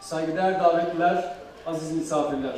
saygıdeğer davetliler, aziz misafirler.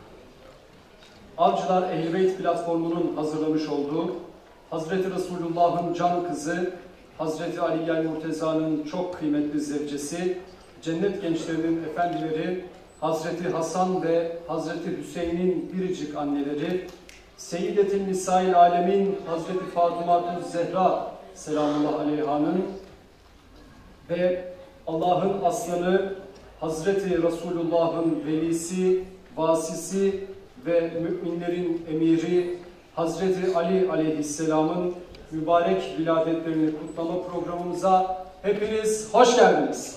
Avcılar Ehl-i Beyt platformunun hazırlamış olduğu Hazreti Resulullah'ın can kızı, Hazreti Ali el-Murteza'nın çok kıymetli zevcesi, cennet gençlerinin efendileri, Hazreti Hasan ve Hazreti Hüseyin'in biricik anneleri, Seyyidetül Nisa'il Alemin Hazreti Fatıma-tü Zehra selamullah aleyhanın ve Allah'ın aslanı Hazreti Resulullah'ın velisi, vasisi ve müminlerin emiri Hazreti Ali aleyhisselamın mübarek viladetlerini kutlama programımıza hepiniz hoş geldiniz.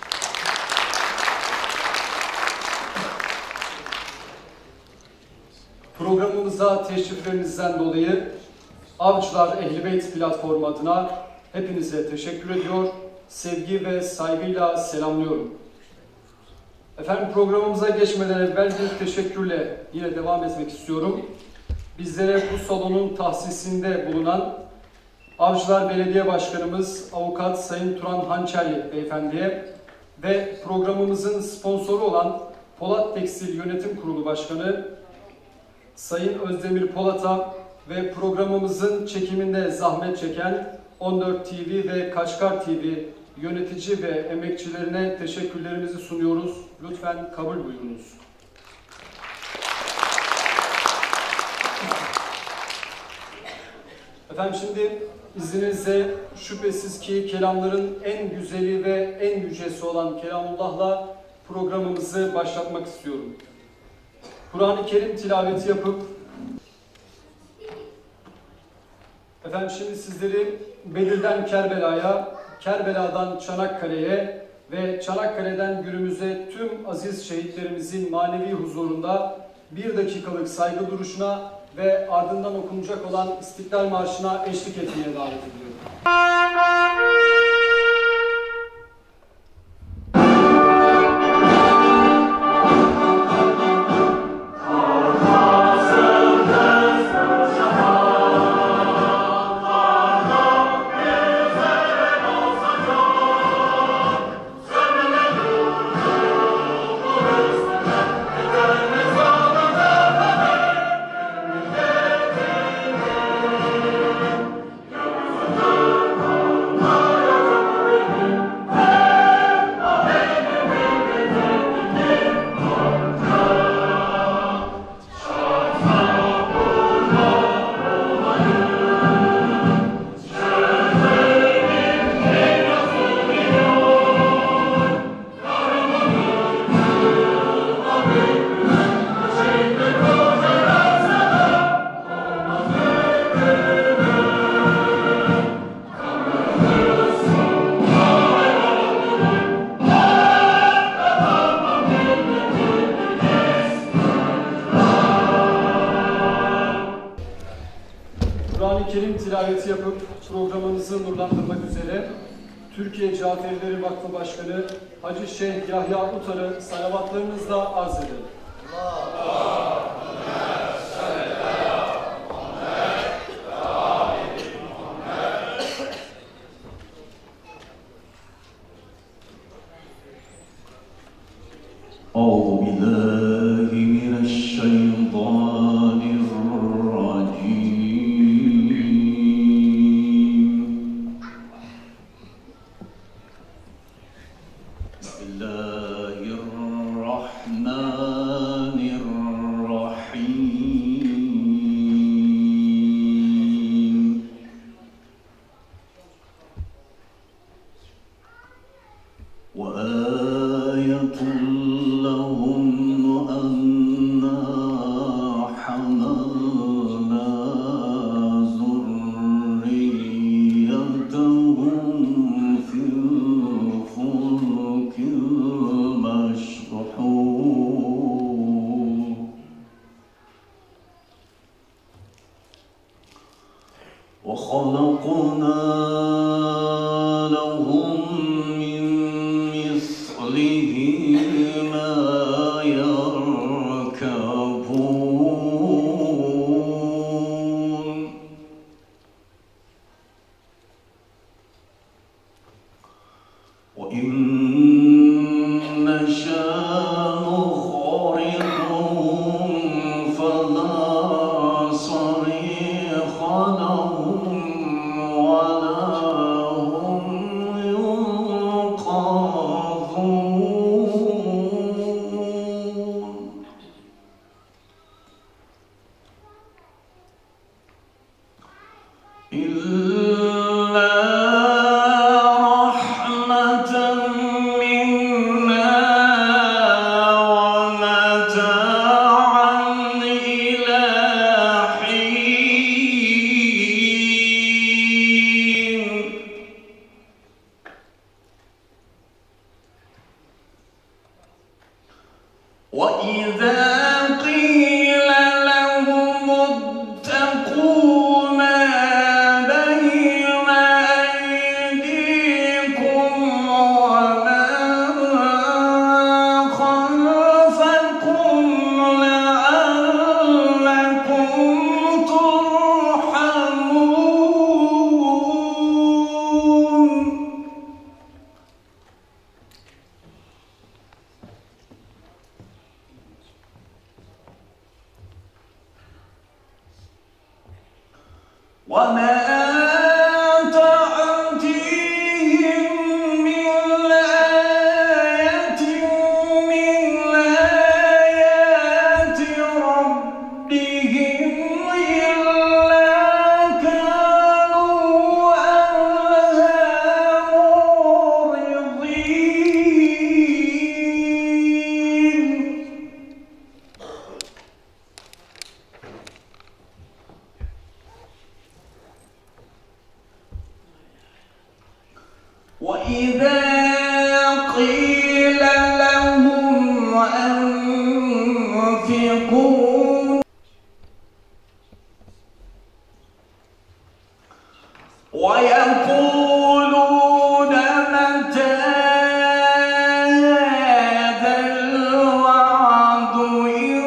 Programımıza teşriflerinizden dolayı Avcılar Ehl-i Beyt platformu adına hepinize teşekkür ediyor, sevgi ve saygıyla selamlıyorum. Efendim, programımıza geçmeden evvel bir teşekkürle yine devam etmek istiyorum. Bizlere bu salonun tahsisinde bulunan Avcılar Belediye Başkanımız Avukat Sayın Turan Hançerli Beyefendi'ye ve programımızın sponsoru olan Polat Tekstil Yönetim Kurulu Başkanı Sayın Özdemir Polat'a ve programımızın çekiminde zahmet çeken 14 TV ve Kaçkar TV yönetici ve emekçilerine teşekkürlerimizi sunuyoruz. Lütfen kabul buyurunuz. Efendim, şimdi izninizle şüphesiz ki kelamların en güzeli ve en yücesi olan Kelamullah'la programımızı başlatmak istiyorum. Kur'an-ı Kerim tilaveti yapıp efendim şimdi sizleri Bedir'den Kerbela'ya, Kerbela'dan Çanakkale'ye ve Çanakkale'den günümüze tüm aziz şehitlerimizin manevi huzurunda bir dakikalık saygı duruşuna ve ardından okunacak olan İstiklal Marşı'na eşlik etmeye davet ediyorum. Kur'an-ı Kerim tilaveti yapıp programımızı nurlandırmak üzere Türkiye Caferileri Vakfı Başkanı Hacı Şeyh Yahya Utar'ı salavatlarınızla arz edelim. وإن شاء وَإِذَا قِيلَ لَهُمُ اتَّقُوا مَا بَيْنَ أَيْدِيكُمْ وَمَا خَلْفَكُمْ لَعَلَّكُمْ تُرْحَمُونَ. وَمَا تَأْتِيهِمْ مِنْ آيَةٍ مِنْ آيَاتِ رَبِّهِمْ إِلَّا كَانُوا عَنْهَا مُعْرِضِينَ. وَإِذَا قِيلَ لَهُمْ أَنفِقُوا وَيَقُولُونَ مَتَى هَذَا الْوَعْدُ إِن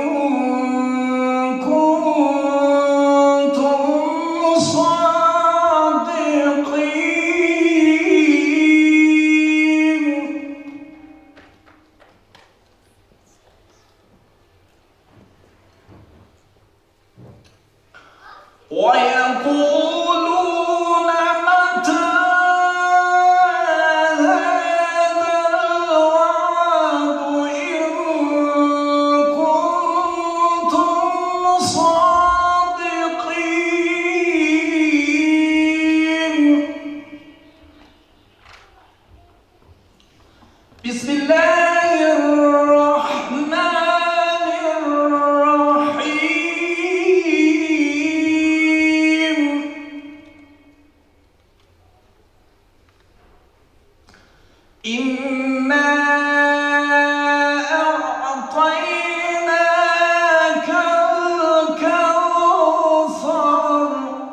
كُنتُمْ صَادِقِينَ. وَيَقُولُونَ مَتَى هَذَا الْوَعْدُ إِن كُنتُمْ صَادِقِينَ. بسم الله الرحمن الرحيم. إِنَّا أَعْطَيْنَاكَ الْكَوْثَرَ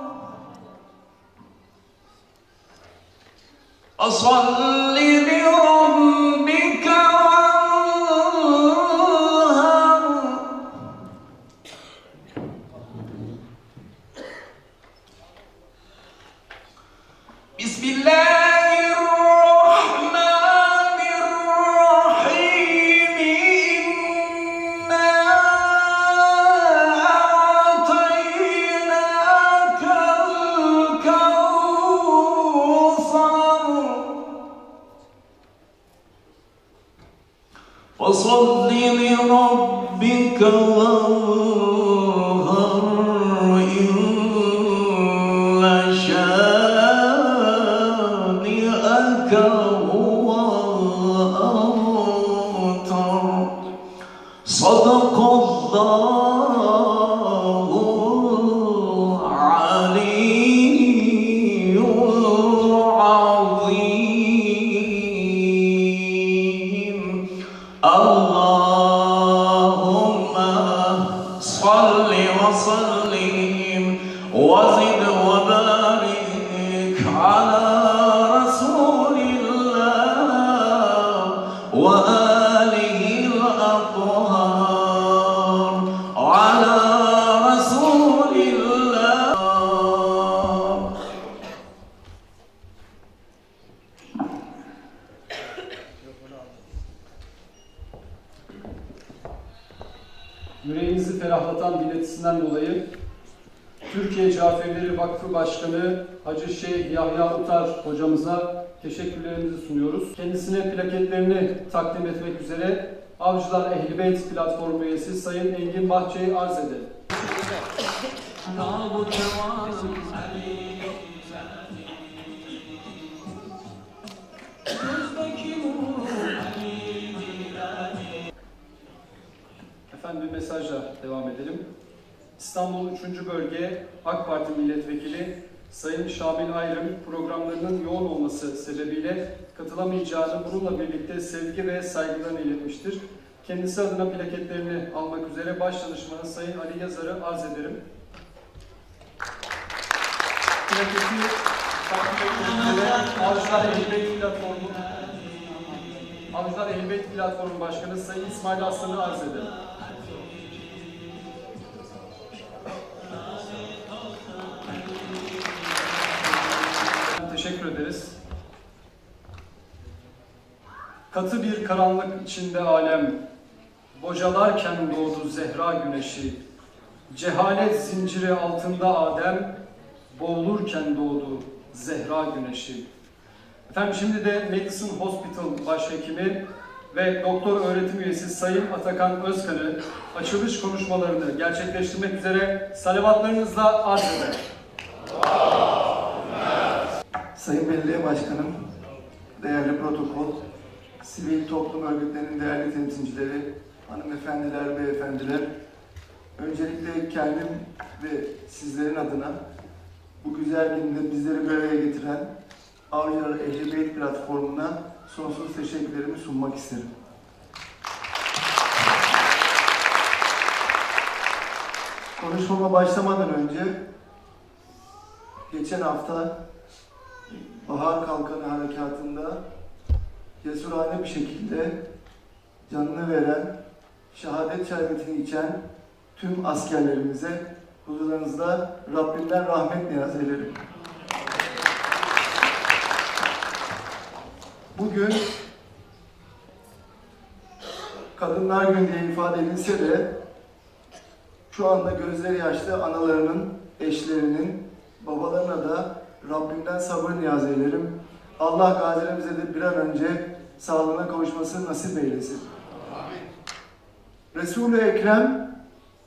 فَصَلِّ لِرَبِّكَ وَانْهَرْ. بسم الله الرحمن الرحيم. إِنَّا أَعْطَيْنَاكَ الْكَوْثَرَ فَصَلِّ لِرَبِّكَ وَانْهَرْ. إِنَّ شَانِئَكَ هُوَ الْأَبْتَرُ. صدق الله العلي العظيم. اللهم صل وسلم وزد وبارك على رسول الله وآله الأطهار. على رسول الله. Yüreğinizi ferahlatan dinletisinden dolayı Türkiye Caferleri Vakfı Başkanı Hacı Şeyh Yahya Utar hocamıza teşekkürlerimizi sunuyoruz. Kendisine plaketlerini takdim etmek üzere Avcılar Ehli Beyt platformu üyesi Sayın Engin Bahçe'yi arz edelim. Efendim bir mesajla devam edelim. İstanbul 3. Bölge AK Parti Milletvekili Sayın Şamil Ayrım programlarının yoğun olması sebebiyle katılamayacağını bununla birlikte sevgi ve saygılarını iletmiştir. kendisi adına plaketlerini almak üzere başdanışmanı Sayın Ali Yazar'ı arz ederim. Plaketi takdim etmek üzere Avcılar Ehlibeyt Platformu Başkanı Sayın İsmail Aslan'ı arz ederim. Teşekkür ederiz. Katı bir karanlık içinde alem, bocalarken doğdu Zehra güneşi, cehalet zinciri altında Adem, boğulurken doğdu Zehra güneşi. Efendim şimdi de Medicine Hospital Başhekimi ve Doktor Öğretim Üyesi Sayın Atakan Özkan'ı açılış konuşmalarını gerçekleştirmek üzere salavatlarınızla arz eder. Sayın Belediye Başkanım, değerli protokol, sivil toplum örgütlerinin değerli temsilcileri, hanımefendiler, beyefendiler, öncelikle kendim ve sizlerin adına bu güzel günde bizleri bir araya getiren Avcılar Ehlibeyt Platformu'na sonsuz teşekkürlerimi sunmak isterim. Konuşmama başlamadan önce geçen hafta Bahar Kalkanı Harekatı'nda cesurane bir şekilde canını veren, şehadet şerbetini içen tüm askerlerimize huzurlarınızda Rabbimden rahmet niyaz ederim. Bugün Kadınlar Günü diye ifade edilse de şu anda gözleri yaşlı analarının, eşlerinin, babalarına da Rabbimden sabır niyaz ederim. Allah gazilerimize de bir an önce sağlığına kavuşmasını nasip eylesin. Resul-i Ekrem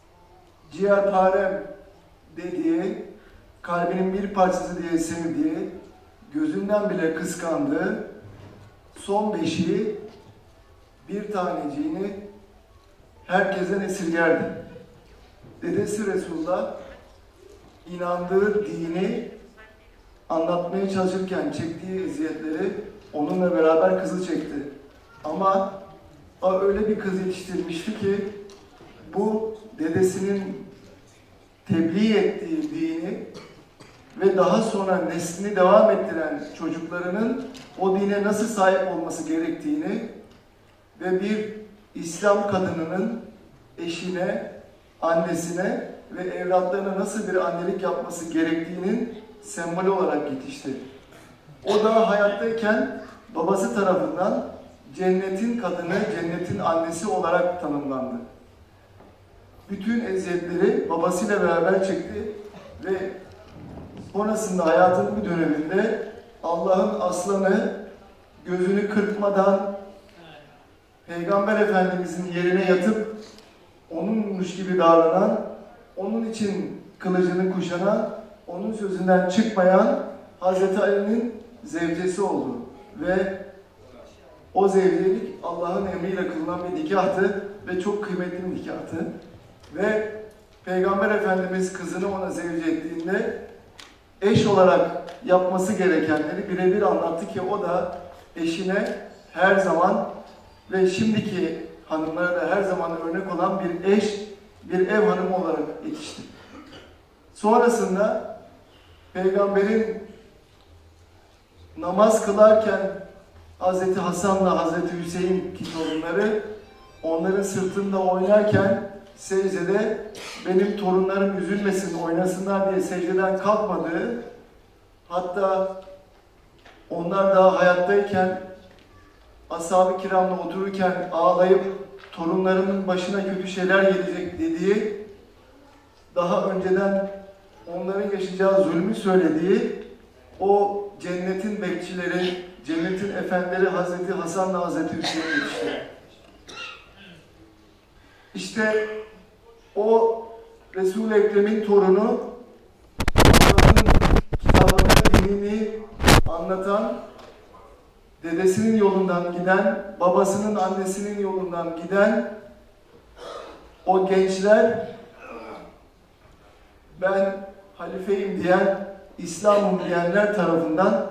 ciğerparem dediği, kalbinin bir parçası diye sevdiği, gözünden bile kıskandığı son beşiği, bir taneciğini herkesten esirgerdi. Dedesi Resulullah inandığı dini anlatmaya çalışırken çektiği eziyetleri onunla beraber kızı çekti. Ama o öyle bir kız yetiştirmişti ki bu dedesinin tebliğ ettiği dini ve daha sonra neslini devam ettiren çocuklarının o dine nasıl sahip olması gerektiğini ve bir İslam kadınının eşine, annesine ve evlatlarına nasıl bir annelik yapması gerektiğinin sembolü olarak yetişti. O da hayattayken babası tarafından cennetin kadını, cennetin annesi olarak tanımlandı. Bütün eziyetleri babasıyla beraber çekti ve sonrasında hayatının bir döneminde Allah'ın aslanı gözünü kırpmadan Peygamber Efendimizin yerine yatıp onunmuş gibi davranan, onun için kılıcını kuşanan, onun sözünden çıkmayan Hazreti Ali'nin zevcesi oldu. Ve o zevcelik Allah'ın emriyle kılınan bir nikahtı ve çok kıymetli bir nikahtı. Ve Peygamber Efendimiz kızını ona zevce ettiğinde eş olarak yapması gerekenleri birebir anlattı ki o da eşine her zaman ve şimdiki hanımlara da her zaman örnek olan bir eş, bir ev hanımı olarak yetişti. Sonrasında Peygamberin namaz kılarken Hazreti Hasan'la Hazreti Hüseyin ki torunları onların sırtında oynarken secdede benim torunlarım üzülmesin, oynasınlar diye secdeden kalkmadığı, hatta onlar daha hayattayken ashab-ı kiramla otururken ağlayıp torunlarımın başına kötü şeyler gelecek dediği, daha önceden onların yaşayacağı zulmü söylediği o cennetin bekçileri, cennetin efendileri Hazreti Hasan'la Hazreti Hüseyin yetişti. İşte o Resul-i Ekrem'in torunu, Allah'ın kitabını, dinini anlatan, dedesinin yolundan giden, babasının, annesinin yolundan giden o gençler, ben halifeyim diyen, İslam'ım diyenler tarafından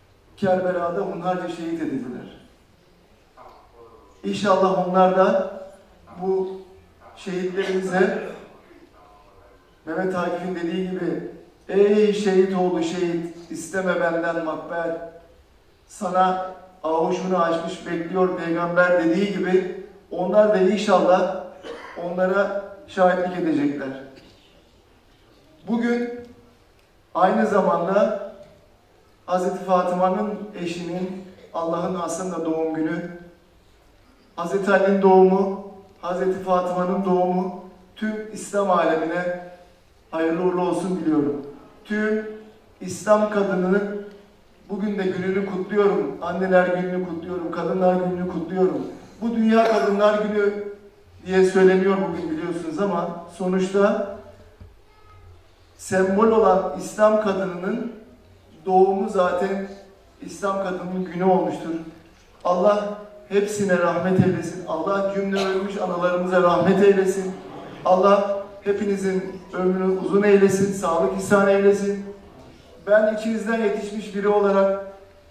Kerbela'da hunharca şehit edildiler. İnşallah onlar da bu şehitlerimize Mehmet Akif'in dediği gibi ey şehit oğlu şehit isteme benden makber, sana avuçunu açmış bekliyor peygamber dediği gibi onlar da inşallah onlara şahitlik edecekler. Bugün aynı zamanda Hz. Fatıma'nın eşinin Allah'ın aslında doğum günü, Hz. Ali'nin doğumu, Hz. Fatıma'nın doğumu tüm İslam alemine hayırlı uğurlu olsun diliyorum. Tüm İslam kadınının bugün de gününü kutluyorum. Anneler gününü kutluyorum, kadınlar gününü kutluyorum. Bu Dünya Kadınlar Günü diye söyleniyor bugün biliyorsunuz ama sonuçta sembol olan İslam kadınının doğumu zaten İslam kadının günü olmuştur. Allah hepsine rahmet eylesin. Allah cümle ölmüş analarımıza rahmet eylesin. Allah hepinizin ömrünü uzun eylesin, sağlık ihsan eylesin. Ben içinizden yetişmiş biri olarak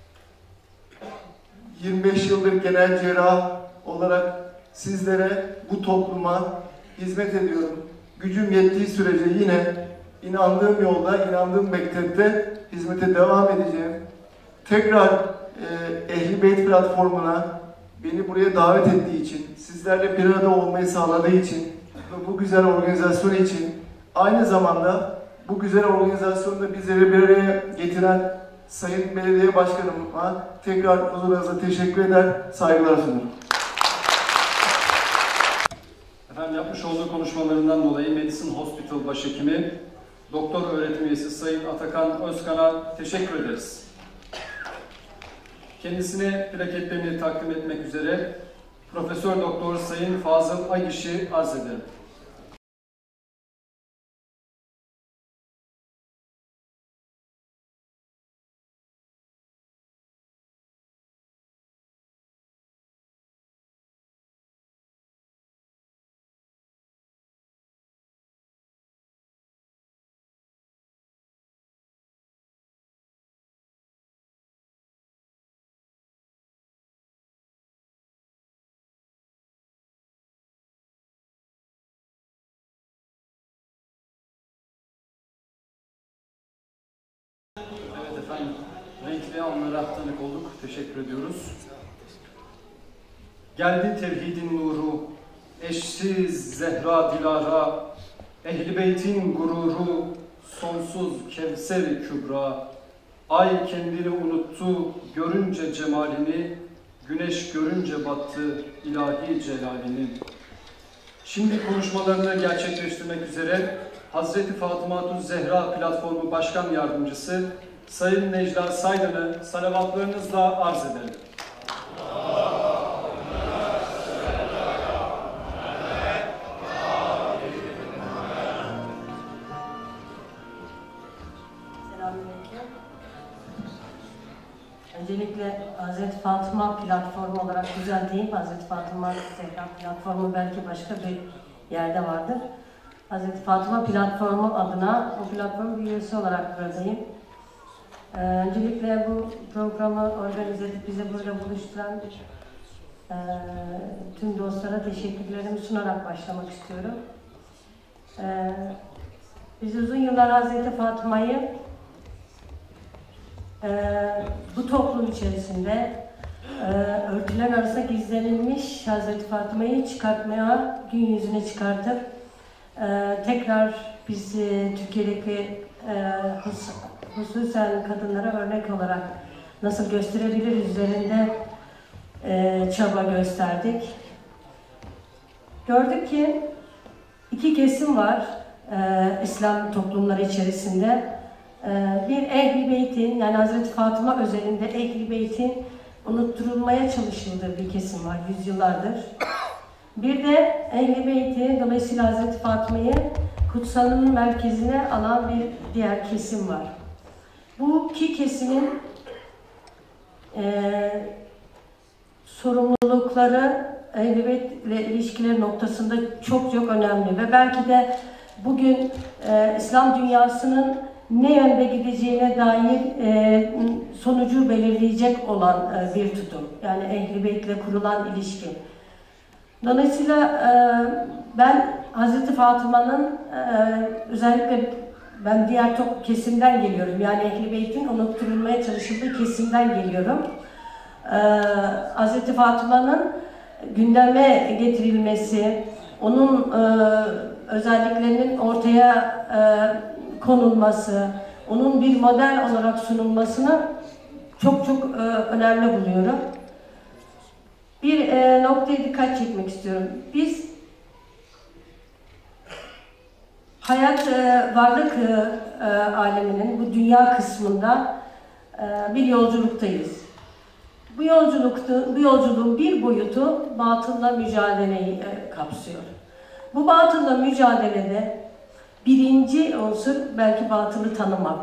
25 yıldır genel cerrah olarak sizlere, bu topluma hizmet ediyorum. Gücüm yettiği sürece yine inandığım yolda, inandığım mektepte hizmete devam edeceğim. Tekrar Ehl-i Beyt platformuna beni buraya davet ettiği için, sizlerle bir arada olmayı sağladığı için ve bu güzel organizasyon için, aynı zamanda bu güzel organizasyonda bizleri bir araya getiren Sayın Belediye Başkanıma tekrar huzurunuza teşekkür eder, saygılar sunarım. Efendim yapmış olduğu konuşmalarından dolayı Medicine Hospital Başhekimi, Doktor Öğretim Üyesi Sayın Atakan Özkan'a teşekkür ederiz. Kendisine plaketlerini takdim etmek üzere Profesör Doktor Sayın Fazıl Aygiş'i arz ederim. Evet efendim, renkli anlara tanık olduk. Teşekkür ediyoruz. Geldi tevhidin nuru, eşsiz Zehra Dilara, Ehl-i Beyt'in gururu, sonsuz Kevser-i Kübra. Ay kendini unuttu, görünce cemalini, güneş görünce battı ilahi celalini. Şimdi konuşmalarını gerçekleştirmek üzere Hazreti Fatıma-tü Zehra Platformu Başkan Yardımcısı Sayın Necla Saydan'ı salavatlarınızla arz edelim. Selamünaleyküm. Öncelikle Hazreti Fatıma platformu olarak düzelteyim. Hazreti Fatıma Zehra platformu belki başka bir yerde vardır. Hazreti Fatıma platformu adına o platformun bir üyesi olarak buradayım. Öncelikle bu programı organize edip bizi burada buluşturan tüm dostlara teşekkürlerimi sunarak başlamak istiyorum. Biz uzun yıllar Hazreti Fatıma'yı bu toplum içerisinde örtüler arasında gizlenilmiş Hazreti Fatıma'yı çıkartmaya, gün yüzüne çıkartıp tekrar biz Türkiye'deki hususen kadınlara örnek olarak nasıl gösterebiliriz üzerinde çaba gösterdik. Gördük ki iki kesim var İslam toplumları içerisinde. Bir Ehl-i Beyt'in, yani Hazreti Fatıma özelinde Ehl-i Beyt'in unutturulmaya çalışıldığı bir kesim var yüzyıllardır. Bir de Ehl-i Beyt'i, dolayısıyla Hazreti Fatıma'yı kutsalın merkezine alan bir diğer kesim var. Bu iki kesimin sorumlulukları Ehl-i Beyt ile ilişkileri noktasında çok önemli ve belki de bugün İslam dünyasının ne yönde gideceğine dair sonucu belirleyecek olan bir tutum. Yani Ehl-i Beyt ile kurulan ilişki. Dolayısıyla ben Hazreti Fatıma'nın özellikle ben diğer çok kesimden geliyorum. Yani Ehl-i Beyt'in unutturulmaya çalışıldığı kesimden geliyorum. Hazreti Fatıma'nın gündeme getirilmesi, onun özelliklerinin ortaya konulması, onun bir model olarak sunulmasını çok önemli buluyorum. Bir noktaya dikkat çekmek istiyorum. Biz hayat, varlık aleminin bu dünya kısmında bir yolculuktayız. Bu yolculuğun bir boyutu batılla mücadeleyi kapsıyor. Bu batılla mücadelede birinci unsur belki batılı tanımak.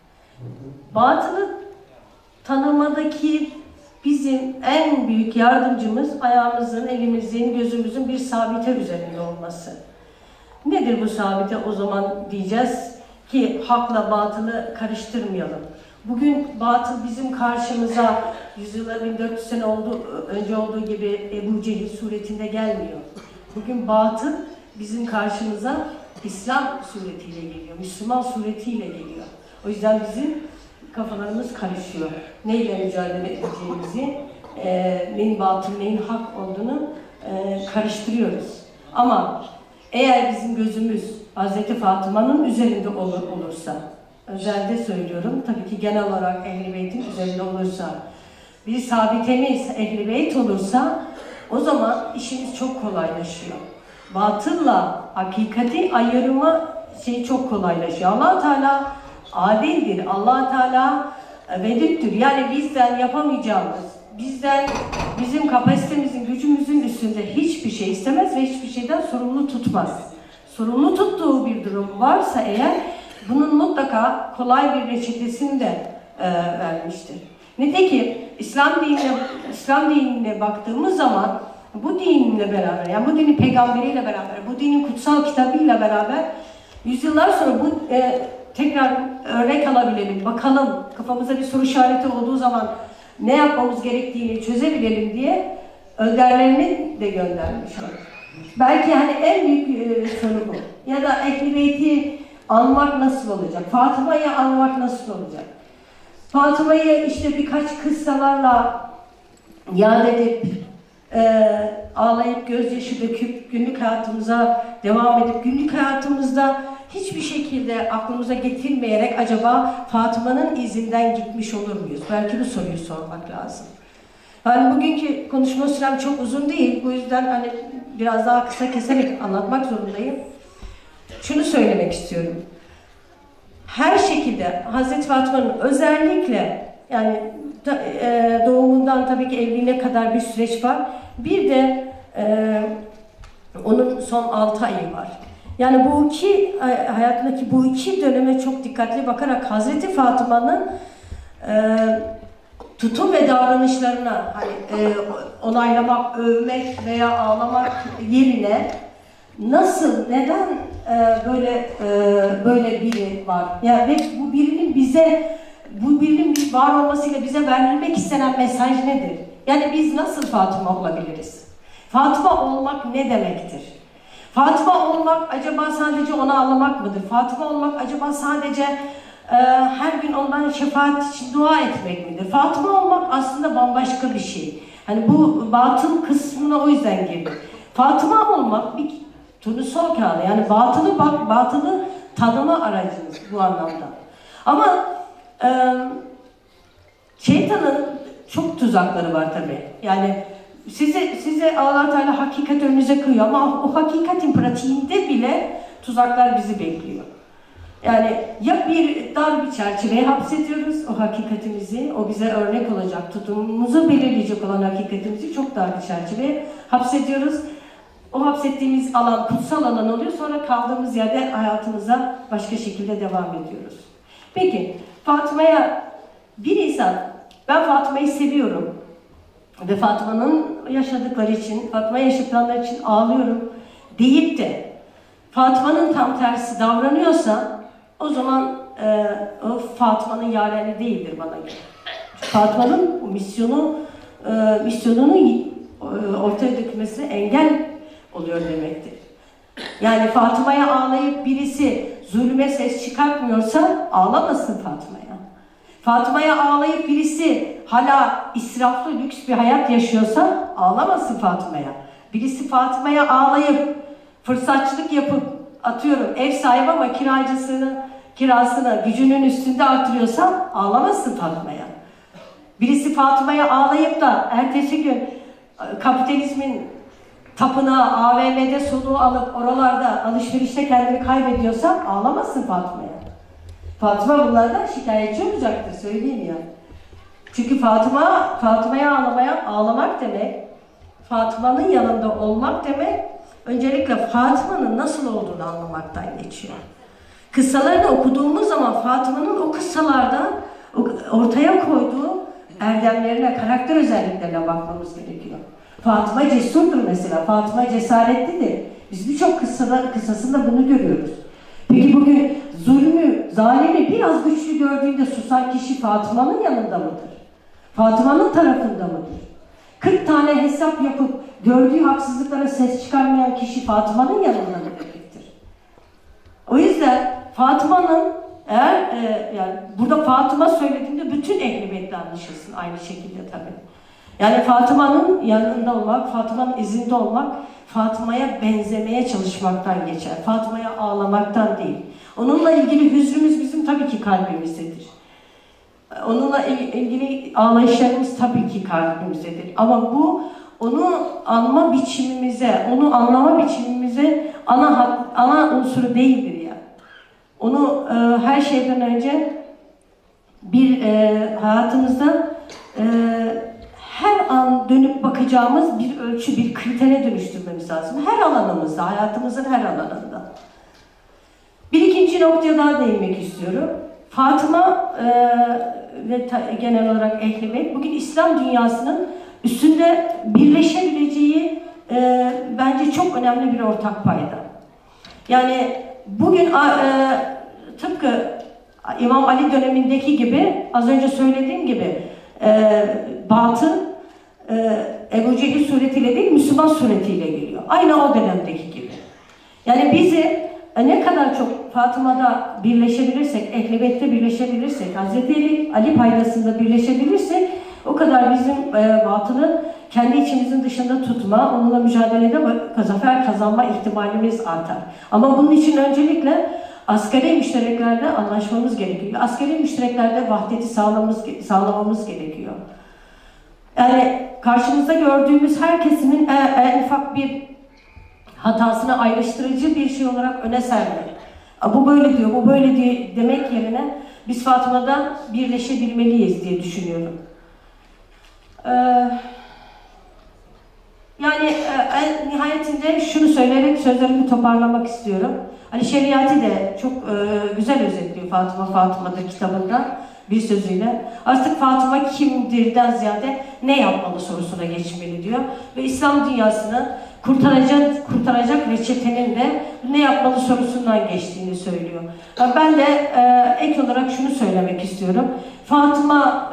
Batılı tanımadaki bizim en büyük yardımcımız ayağımızın, elimizin, gözümüzün bir sabite üzerinde olması. Nedir bu sabite o zaman diyeceğiz ki hakla batılı karıştırmayalım. Bugün batıl bizim karşımıza yüzyıllar 1400 sene önce olduğu gibi Ebu Cehil suretinde gelmiyor. Bugün batıl bizim karşımıza İslam suretiyle geliyor, Müslüman suretiyle geliyor. O yüzden bizim kafalarımız karışıyor. Neyle mücadele edeceğimizi, neyin batıl, neyin hak olduğunu karıştırıyoruz. Ama eğer bizim gözümüz Hazreti Fatıma'nın üzerinde olursa, özelde söylüyorum, tabii ki genel olarak Ehl-i Beyt'in üzerinde olursa, bir sabitemiz Ehl-i Beyt olursa, o zaman işimiz çok kolaylaşıyor. Batılla hakikati ayırma çok kolaylaşıyor. Allah Teala adildir, Allah Teala vedüttür. Yani bizden yapamayacağımız, bizim kapasitemizin, gücümüzün üstünde hiçbir şey istemez ve hiçbir şeyden sorumlu tutmaz. Sorumlu tuttuğu bir durum varsa eğer, bunun mutlaka kolay bir reçetesini de vermiştir. Nitekim İslam dinine baktığımız zaman bu dinle beraber, yani bu dinin peygamberiyle beraber, bu dinin kutsal kitabıyla beraber yüzyıllar sonra bu tekrar örnek alabilelim, bakalım, kafamıza bir soru işareti olduğu zaman ne yapmamız gerektiğini çözebilelim diye önderlerini de göndermiş. Belki hani en büyük soru bu. Ya da Ehl-i Beyt'i anmak nasıl olacak? Fatıma'yı anmak nasıl olacak? Fatıma'yı işte birkaç kıssalarla yad edip, ağlayıp, gözyaşı döküp, günlük hayatımıza devam edip, günlük hayatımızda hiçbir şekilde aklımıza getirmeyerek acaba Fatıma'nın izinden gitmiş olur muyuz? Belki bu soruyu sormak lazım. Yani bugünkü konuşma sürem çok uzun değil, bu yüzden hani biraz daha kısa keserek anlatmak zorundayım. Şunu söylemek istiyorum. Her şekilde Hazreti Fatıma'nın özellikle yani doğumundan tabii ki evliliğine kadar bir süreç var. Bir de onun son 6 ayı var. Yani bu iki hayatındaki bu iki döneme çok dikkatli bakarak Hazreti Fatıma'nın tutum ve davranışlarına hani onaylamak, övmek veya ağlamak yerine nasıl, neden böyle biri var? Yani ve bu birinin var olmasıyla bize verilmek istenen mesaj nedir? Yani biz nasıl Fatıma olabiliriz? Fatıma olmak ne demektir? Fatıma olmak acaba sadece onu ağlamak mıdır? Fatıma olmak acaba sadece her gün ondan şefaat için dua etmek midir? Fatıma olmak aslında bambaşka bir şey. Hani bu batıl kısmına o yüzden girdi. Fatıma olmak bir turnusol kağıdı. Yani batılı tanıma aracımız bu anlamda. Ama şeytanın çok tuzakları var tabii. Yani size Allah Teala hakikat önünüze koyuyor ama o hakikatin pratiğinde bile tuzaklar bizi bekliyor. Yani ya dar bir çerçeveye hapsediyoruz o hakikatimizi, o bize örnek olacak, tutumumuzu belirleyecek olan hakikatimizi çok dar bir çerçeveye hapsediyoruz. O hapsettiğimiz alan kutsal alan oluyor, sonra kaldığımız yerde hayatımıza başka şekilde devam ediyoruz. Peki, Fatıma'ya bir insan, ben Fatıma'yı seviyorum ve Fatıma'nın yaşadıkları için, Fatıma'ya yaşatılanlar için ağlıyorum deyip de Fatıma'nın tam tersi davranıyorsa o zaman o Fatıma'nın yareni değildir bana göre. Fatıma'nın misyonunu ortaya dökmesine engel oluyor demektir. Yani Fatıma'ya ağlayıp birisi zulme ses çıkartmıyorsa ağlamasın Fatıma'ya. Fatıma'ya ağlayıp birisi hala israflı lüks bir hayat yaşıyorsa ağlamasın Fatıma'ya. Birisi Fatıma'ya ağlayıp fırsatçılık yapıp atıyorum ev sahibi ama kirasını gücünün üstünde artırıyorsa ağlamasın Fatıma'ya. Birisi Fatıma'ya ağlayıp da ertesi gün kapitalizmin tapınağı AVM'de soluğu alıp oralarda alışverişte kendini kaybediyorsa ağlamasın Fatıma'ya. Fatıma bunlardan şikayetçi olacaktır, söyleyeyim ya. Çünkü Fatıma'ya ağlamak demek, Fatıma'nın yanında olmak demek, öncelikle Fatıma'nın nasıl olduğunu anlamaktan geçiyor. Kıssalarını okuduğumuz zaman Fatıma'nın o kıssalardan ortaya koyduğu erdemlerine, karakter özelliklerine bakmamız gerekiyor. Fatıma cesurdur mesela, Fatıma cesaretlidir. Biz birçok kıssasında bunu görüyoruz. Peki bugün zulmü, zalimi biraz güçlü gördüğünde susan kişi Fatıma'nın yanında mıdır? Fatıma'nın tarafında mıdır? 40 tane hesap yapıp gördüğü haksızlıklara ses çıkarmayan kişi Fatıma'nın yanında mıdır? O yüzden Fatıma'nın yani burada Fatıma söylediğinde bütün Ehl-i Beyt'le anlaşılsın aynı şekilde tabii. Yani Fatıma'nın yanında olmak, Fatıma'nın izinde olmak, Fatıma'ya benzemeye çalışmaktan geçer. Fatıma'ya ağlamaktan değil. Onunla ilgili hüznümüz bizim tabii ki kalbimizdedir. Onunla ilgili ağlayışlarımız tabii ki kalbimizdedir. Ama bu onu anma biçimimize, onu anlama biçimimize ana unsuru değildir ya. Onu her şeyden önce bir hayatımızda her an dönüp bakacağımız bir ölçü, bir kritere dönüştürmemiz lazım. Her alanımızda, hayatımızın her alanında. Bir ikinci noktaya daha değinmek istiyorum. Fatıma ve genel olarak Ehl-i Beyt bugün İslam dünyasının üstünde birleşebileceği bence çok önemli bir ortak payda. Yani bugün tıpkı İmam Ali dönemindeki gibi, az önce söylediğim gibi batıl Ebu Cehil suretiyle değil, Müslüman suretiyle geliyor. Aynı o dönemdeki gibi. Yani bizi ne kadar çok Fatıma'da birleşebilirsek, Ehl-i Beyt'te birleşebilirsek, Hazreti Ali paydasında birleşebilirsek o kadar bizim batılı kendi içimizin dışında tutma, onunla mücadelede zafer kazanma ihtimalimiz artar. Ama bunun için öncelikle asgari müştereklerde anlaşmamız gerekiyor. Asgari müştereklerde vahdeti sağlamamız gerekiyor. Yani karşımızda gördüğümüz herkesinin en ufak bir hatasını ayrıştırıcı bir şey olarak öne sermek. Bu böyle diyor, bu böyle diyor demek yerine biz Fatıma'da birleşebilmeliyiz diye düşünüyorum. Yani nihayetinde şunu söyleyerek sözlerimi toparlamak istiyorum. Hani Şeriatı de çok güzel özetliyor Fatıma'da kitabında bir sözüyle. Artık Fatıma kimdirden ziyade ne yapmalı sorusuna geçmeli diyor. Ve İslam dünyasını kurtaracak reçetenin de ne yapmalı sorusundan geçtiğini söylüyor. Ben de ek olarak şunu söylemek istiyorum. Fatıma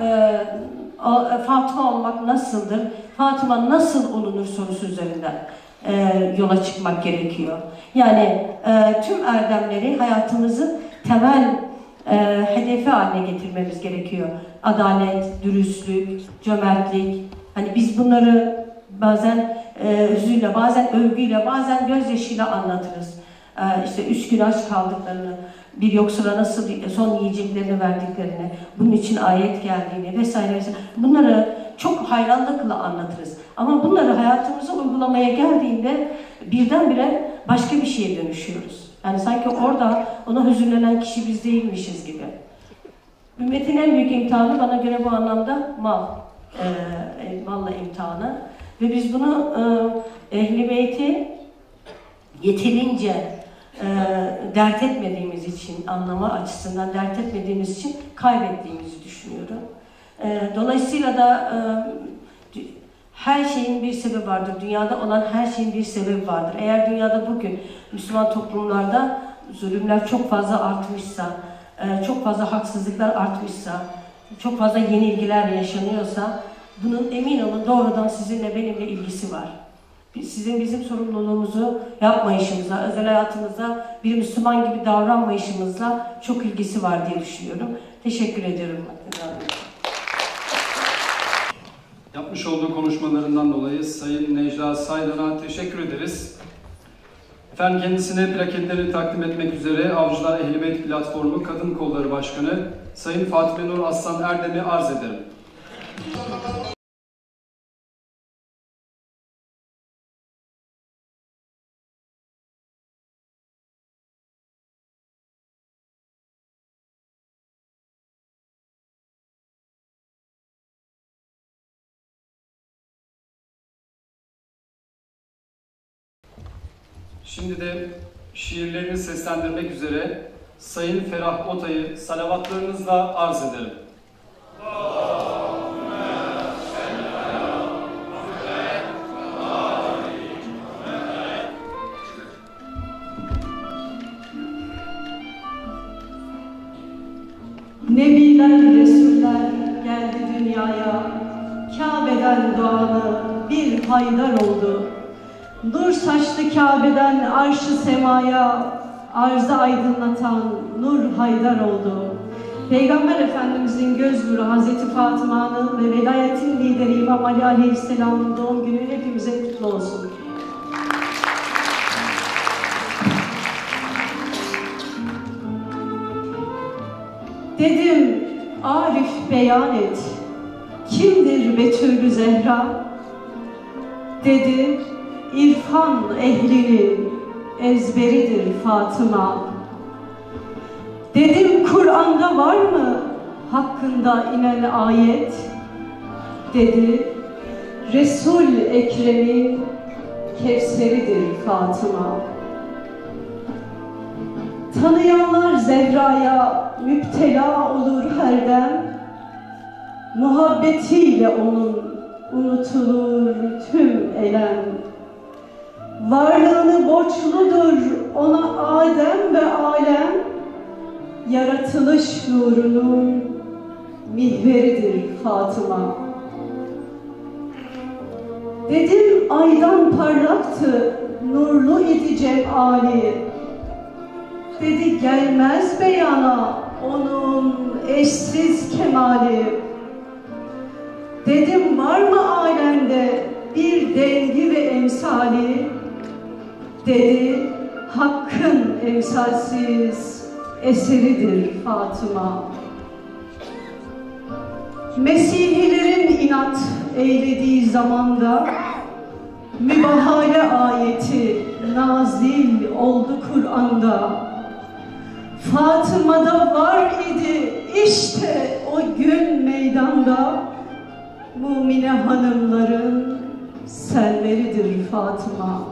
olmak nasıldır? Fatıma nasıl olunur sorusu üzerinden yola çıkmak gerekiyor. Yani tüm erdemleri hayatımızın temel hedefi haline getirmemiz gerekiyor. Adalet, dürüstlük, cömertlik. Hani biz bunları bazen hüzünle, bazen övgüyle, bazen gözyaşıyla anlatırız. İşte 3 gün aç kaldıklarını, bir yoksula nasıl son yiyeceklerini verdiklerini, bunun için ayet geldiğini vesaire vesaire. Bunları çok hayranlıkla anlatırız. Ama bunları hayatımıza uygulamaya geldiğinde birdenbire başka bir şeye dönüşüyoruz. Yani sanki orada ona hüzünlenen kişi biz değilmişiz gibi. Ümmetin en büyük imtihanı bana göre bu anlamda malla imtihanı. Ve biz bunu Ehl-i Beyt'i yeterince dert etmediğimiz için, anlama açısından dert etmediğimiz için kaybettiğimizi düşünüyorum. Dolayısıyla da her şeyin bir sebebi vardır. Dünyada olan her şeyin bir sebebi vardır. Eğer dünyada bugün Müslüman toplumlarda zulümler çok fazla artmışsa, çok fazla haksızlıklar artmışsa, çok fazla yenilgiler yaşanıyorsa, bunun emin olun doğrudan sizinle benimle ilgisi var. sizin bizim sorumluluğumuzu yapmayışımıza, özel hayatımıza bir Müslüman gibi davranmayışımızla çok ilgisi var diye düşünüyorum. Teşekkür ediyorum. Yapmış olduğu konuşmalarından dolayı Sayın Necla Saylan'a teşekkür ederiz. Efendim kendisine plaketlerini takdim etmek üzere Avcılar Ehli Beyt Platformu Kadın Kolları Başkanı Sayın Fatime Nur Aslan Erdem'i arz ederim. Şimdi de şiirlerini seslendirmek üzere Sayın Ferah Otay'ı salavatlarınızla arz ederim. Nebiler, Resuller geldi dünyaya, Kabe'den doğanı bir haydar oldu. Nur saçlı Kabe'den arş-ı semaya, arzı aydınlatan Nur Haydar oldu. Peygamber Efendimizin göz nuru Hazreti Fatıma'nın ve velayetin lideri İmam Ali Aleyhisselam'ın doğum günü hepimize kutlu olsun. Dedim, Arif beyan et, kimdir Betül-ü Zehra? Dedi, İrfan ehlinin ezberidir Fatıma. Dedim, Kur'an'da var mı hakkında inen ayet? Dedi, Resul Ekrem'in Kevseridir Fatıma. Tanıyanlar Zehra'ya müptela olur her dem, muhabbetiyle onun unutulur tüm elem. Varlığını borçludur ona Adem ve alem, yaratılış nurunun mihveridir Fatıma. Dedim, aydan parlaktı, nurlu idi cemali. Dedi, gelmez beyana onun eşsiz kemali. Dedim, var mı alemde bir dengi ve emsali? Dedi, hakkın emsalsiz eseridir Fatıma. Mesihilerin inat eylediği zamanda mübahale ayeti nazil oldu Kur'an'da. Fatıma'da var idi işte o gün meydanda, mumine hanımların selveridir Fatıma.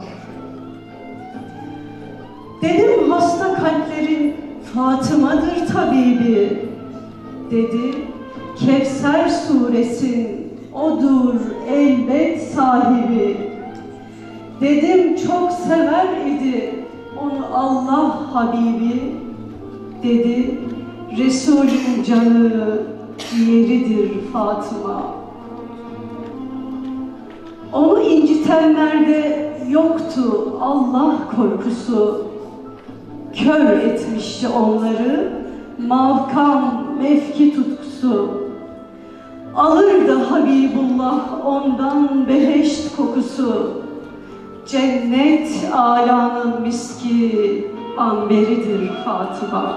Dedim, hasta kalplerin Fatıma'dır tabibi. Dedi, Kevser suresin odur elbet sahibi. Dedim, çok sever idi onu Allah Habibi. Dedi, Resulün canı ciğeridir Fatıma. Onu incitenlerde yoktu Allah korkusu. Kör etmişti onları mavkam mevki tutkusu. Alırdı Habibullah ondan beheşt kokusu. Cennet âlânın miski amberidir Fatıma.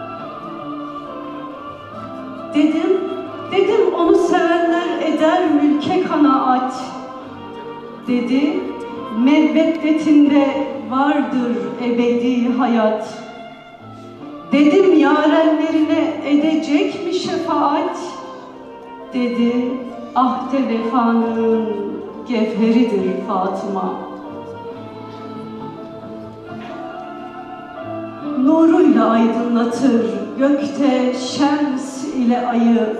Dedim onu sevenler eder mülke kanaat. Dedi, mebbetletinde vardır ebedi hayat. Dedim, yarenlerine edecek mi şefaat? Dedi, ahde vefanın gevheridir Fatıma. Nuruyla aydınlatır gökte şems ile ayı.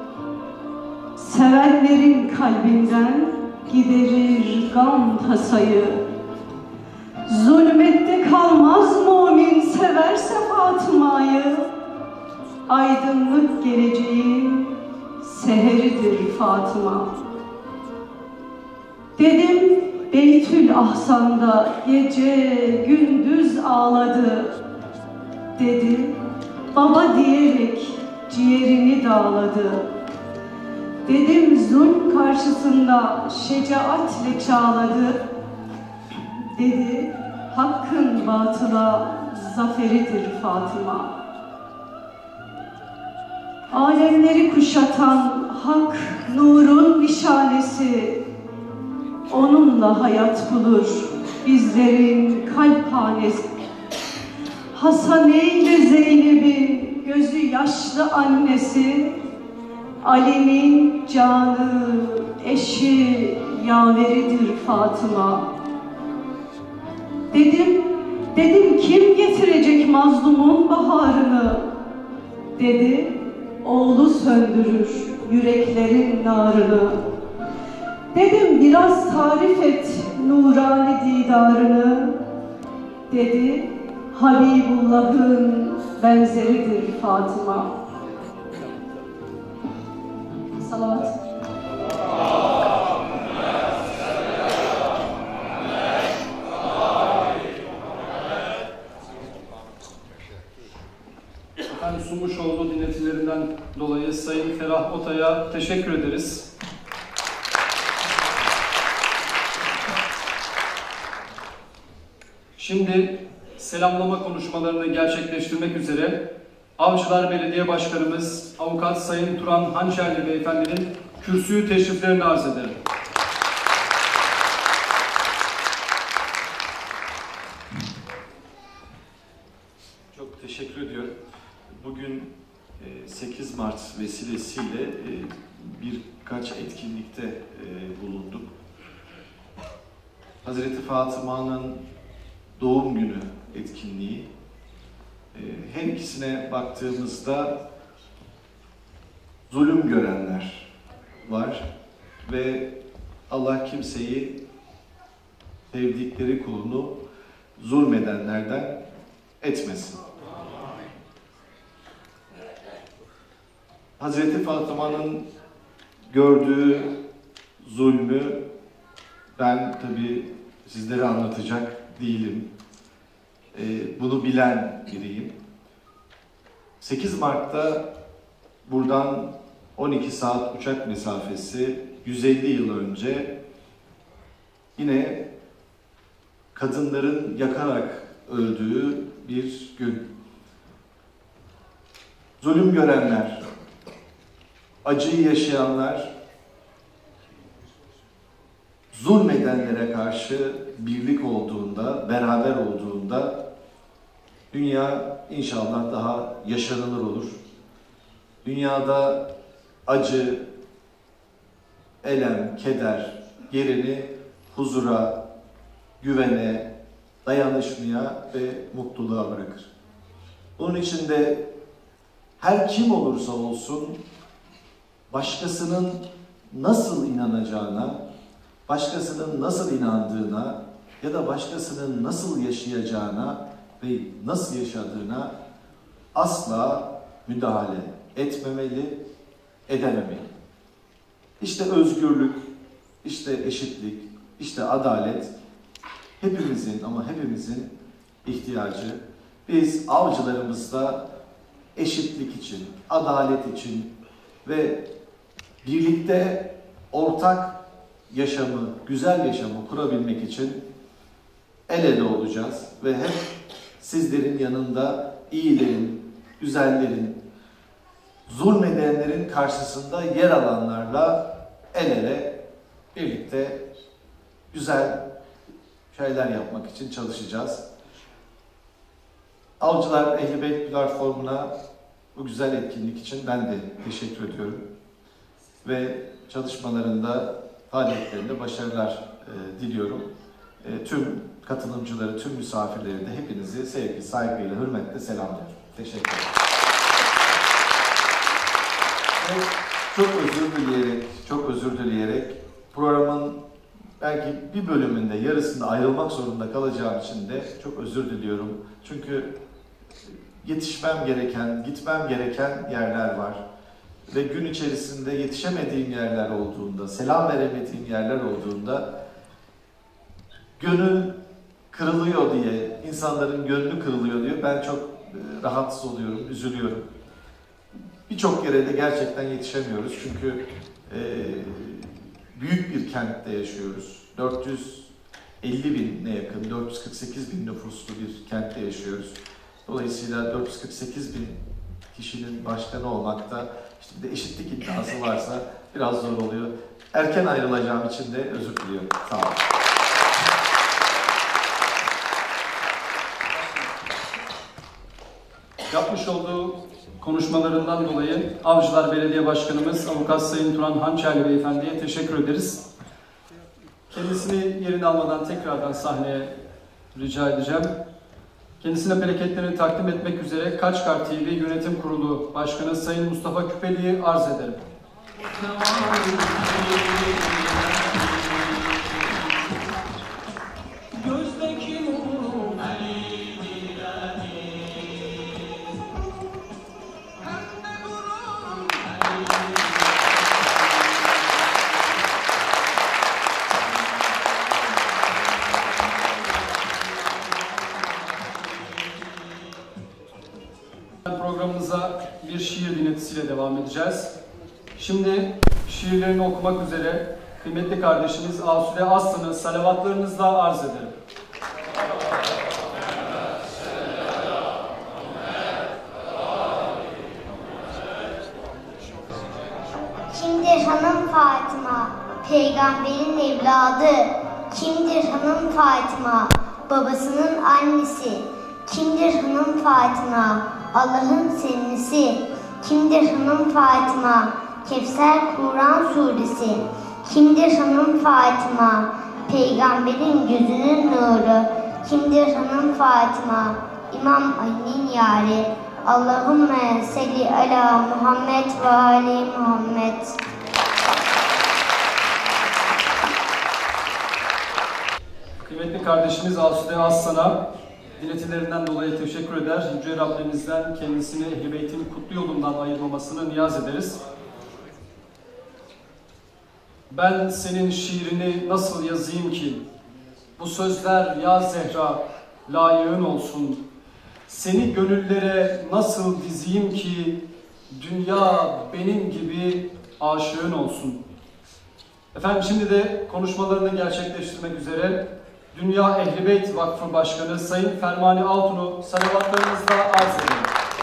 Sevenlerin kalbinden giderir gam tasayı. Zulmette kalmaz mümin severse Fatıma'yı. Aydınlık geleceğin seheridir Fatıma. Dedim, Beytül Ahsan'da gece gündüz ağladı. Dedi, baba diyerek ciğerini dağladı. Dedim zulm karşısında şecaatle çağladı. Dedi, hakkın batıla zaferidir Fatıma. Alemleri kuşatan hak nurun nişanesi, onunla hayat bulur bizlerin kalp hanesi. Hasaneyn ve Zeynep'in gözü yaşlı annesi, Ali'nin canı, eşi, yaveridir Fatıma. Dedim kim getirecek mazlumun baharını? Dedi, oğlu söndürür yüreklerin narını. Dedim biraz tarif et nurani didarını. Dedi, Habibullah'ın benzeridir Fatıma. Salavat. Efendim, sunmuş olduğu dinletilerinden dolayı Sayın Ferah Otay'a teşekkür ederiz. Şimdi selamlama konuşmalarını gerçekleştirmek üzere Avcılar Belediye Başkanımız Avukat Sayın Turan Hançerli Beyefendinin kürsüyü teşriflerini arz ederim. Çok teşekkür ediyorum. Bugün 8 Mart vesilesiyle birkaç etkinlikte bulunduk. Hazreti Fatıma'nın doğum günü etkinliği. Her ikisine baktığımızda zulüm görenler var ve Allah kimseyi, sevdikleri kulunu zulmedenlerden etmesin. Hazreti Fatıma'nın gördüğü zulmü ben tabii sizlere anlatacak değilim. Bunu bilen biriyim. 8 Mart'ta buradan 12 saat uçak mesafesi 150 yıl önce yine kadınların yakarak öldüğü bir gün. Zulüm görenler, acıyı yaşayanlar, zulmedenlere karşı birlik olduğunda, beraber olduğunda dünya inşallah daha yaşanılır olur. Dünyada acı, elem, keder yerini huzura, güvene, dayanışmaya ve mutluluğa bırakır. Bunun için de her kim olursa olsun başkasının nasıl inanacağına, başkasının nasıl inandığına ya da başkasının nasıl yaşayacağına ve nasıl yaşadığına asla müdahale etmemeli, edememeli. İşte özgürlük, işte eşitlik, işte adalet hepimizin ama hepimizin ihtiyacı. Biz avcılarımızda eşitlik için, adalet için ve birlikte ortak yaşamı, güzel yaşamı kurabilmek için el ele olacağız ve hep sizlerin yanında iyilerin, güzellerin, zulmedenlerin karşısında yer alanlarla el ele birlikte güzel şeyler yapmak için çalışacağız. Avcılar Ehli Beyt platformuna bu güzel etkinlik için ben de teşekkür ediyorum. Ve çalışmalarında, faaliyetlerinde başarılar diliyorum. Tüm katılımcıları, tüm misafirleri de hepinizi sevgi, saygıyla, hürmetle selamlıyorum. Teşekkür ederim. Çok özür dileyerek programın belki bir bölümünde, yarısında ayrılmak zorunda kalacağım için de çok özür diliyorum. Çünkü yetişmem gereken, gitmem gereken yerler var. Ve gün içerisinde yetişemediğim yerler olduğunda, selam veremediğim yerler olduğunda gönül kırılıyor diye, insanların gönlü kırılıyor diye ben çok rahatsız oluyorum, üzülüyorum. Birçok yere de gerçekten yetişemiyoruz çünkü büyük bir kentte yaşıyoruz. 450.000'e yakın, 448.000 nüfuslu bir kentte yaşıyoruz. Dolayısıyla 448.000 kişinin başkanı olmakta, işte bir de eşitlik iddiası varsa biraz zor oluyor. Erken ayrılacağım için de özür diliyorum. Sağ olun. Yapmış olduğu konuşmalarından dolayı Avcılar Belediye Başkanımız Avukat Sayın Turan Hançerli Beyefendi'ye teşekkür ederiz. Kendisini yerine almadan tekrardan sahneye rica edeceğim. Kendisine bereketlerini takdim etmek üzere Kaçkar TV Yönetim Kurulu Başkanı Sayın Mustafa Küpeli'yi arz ederim. Programımıza bir şiir dinletisiyle devam edeceğiz. Şimdi şiirlerini okumak üzere kıymetli kardeşimiz Asude Aslan'ı salavatlarınızla arz ederim. Kimdir hanım Fatıma, peygamberin evladı? Kimdir hanım Fatıma, babasının annesi? Kimdir hanım Fatıma, Allah'ın sevgisi? Kimdir hanım Fatıma, Kevser Kur'an suresi? Kimdir hanım Fatıma, peygamberin gözünün nuru? Kimdir hanım Fatıma, İmam Ali'nin yari? Allahümme salli ala Muhammed ve ali Muhammed. Kıymetli kardeşimiz Asude Aslan'a dinletilerinden dolayı teşekkür eder. Yüce Rabbimizden kendisini Ehl-i Beyt'in kutlu yolundan ayırmamasını niyaz ederiz. Ben senin şiirini nasıl yazayım ki? Bu sözler ya Zehra layığın olsun. Seni gönüllere nasıl dizeyim ki? Dünya benim gibi aşığın olsun. Efendim şimdi de konuşmalarını gerçekleştirmek üzere Dünya Ehl-i Beyt Vakfı Başkanı Sayın Fermani Altun'u salavatlarınızla arz edelim.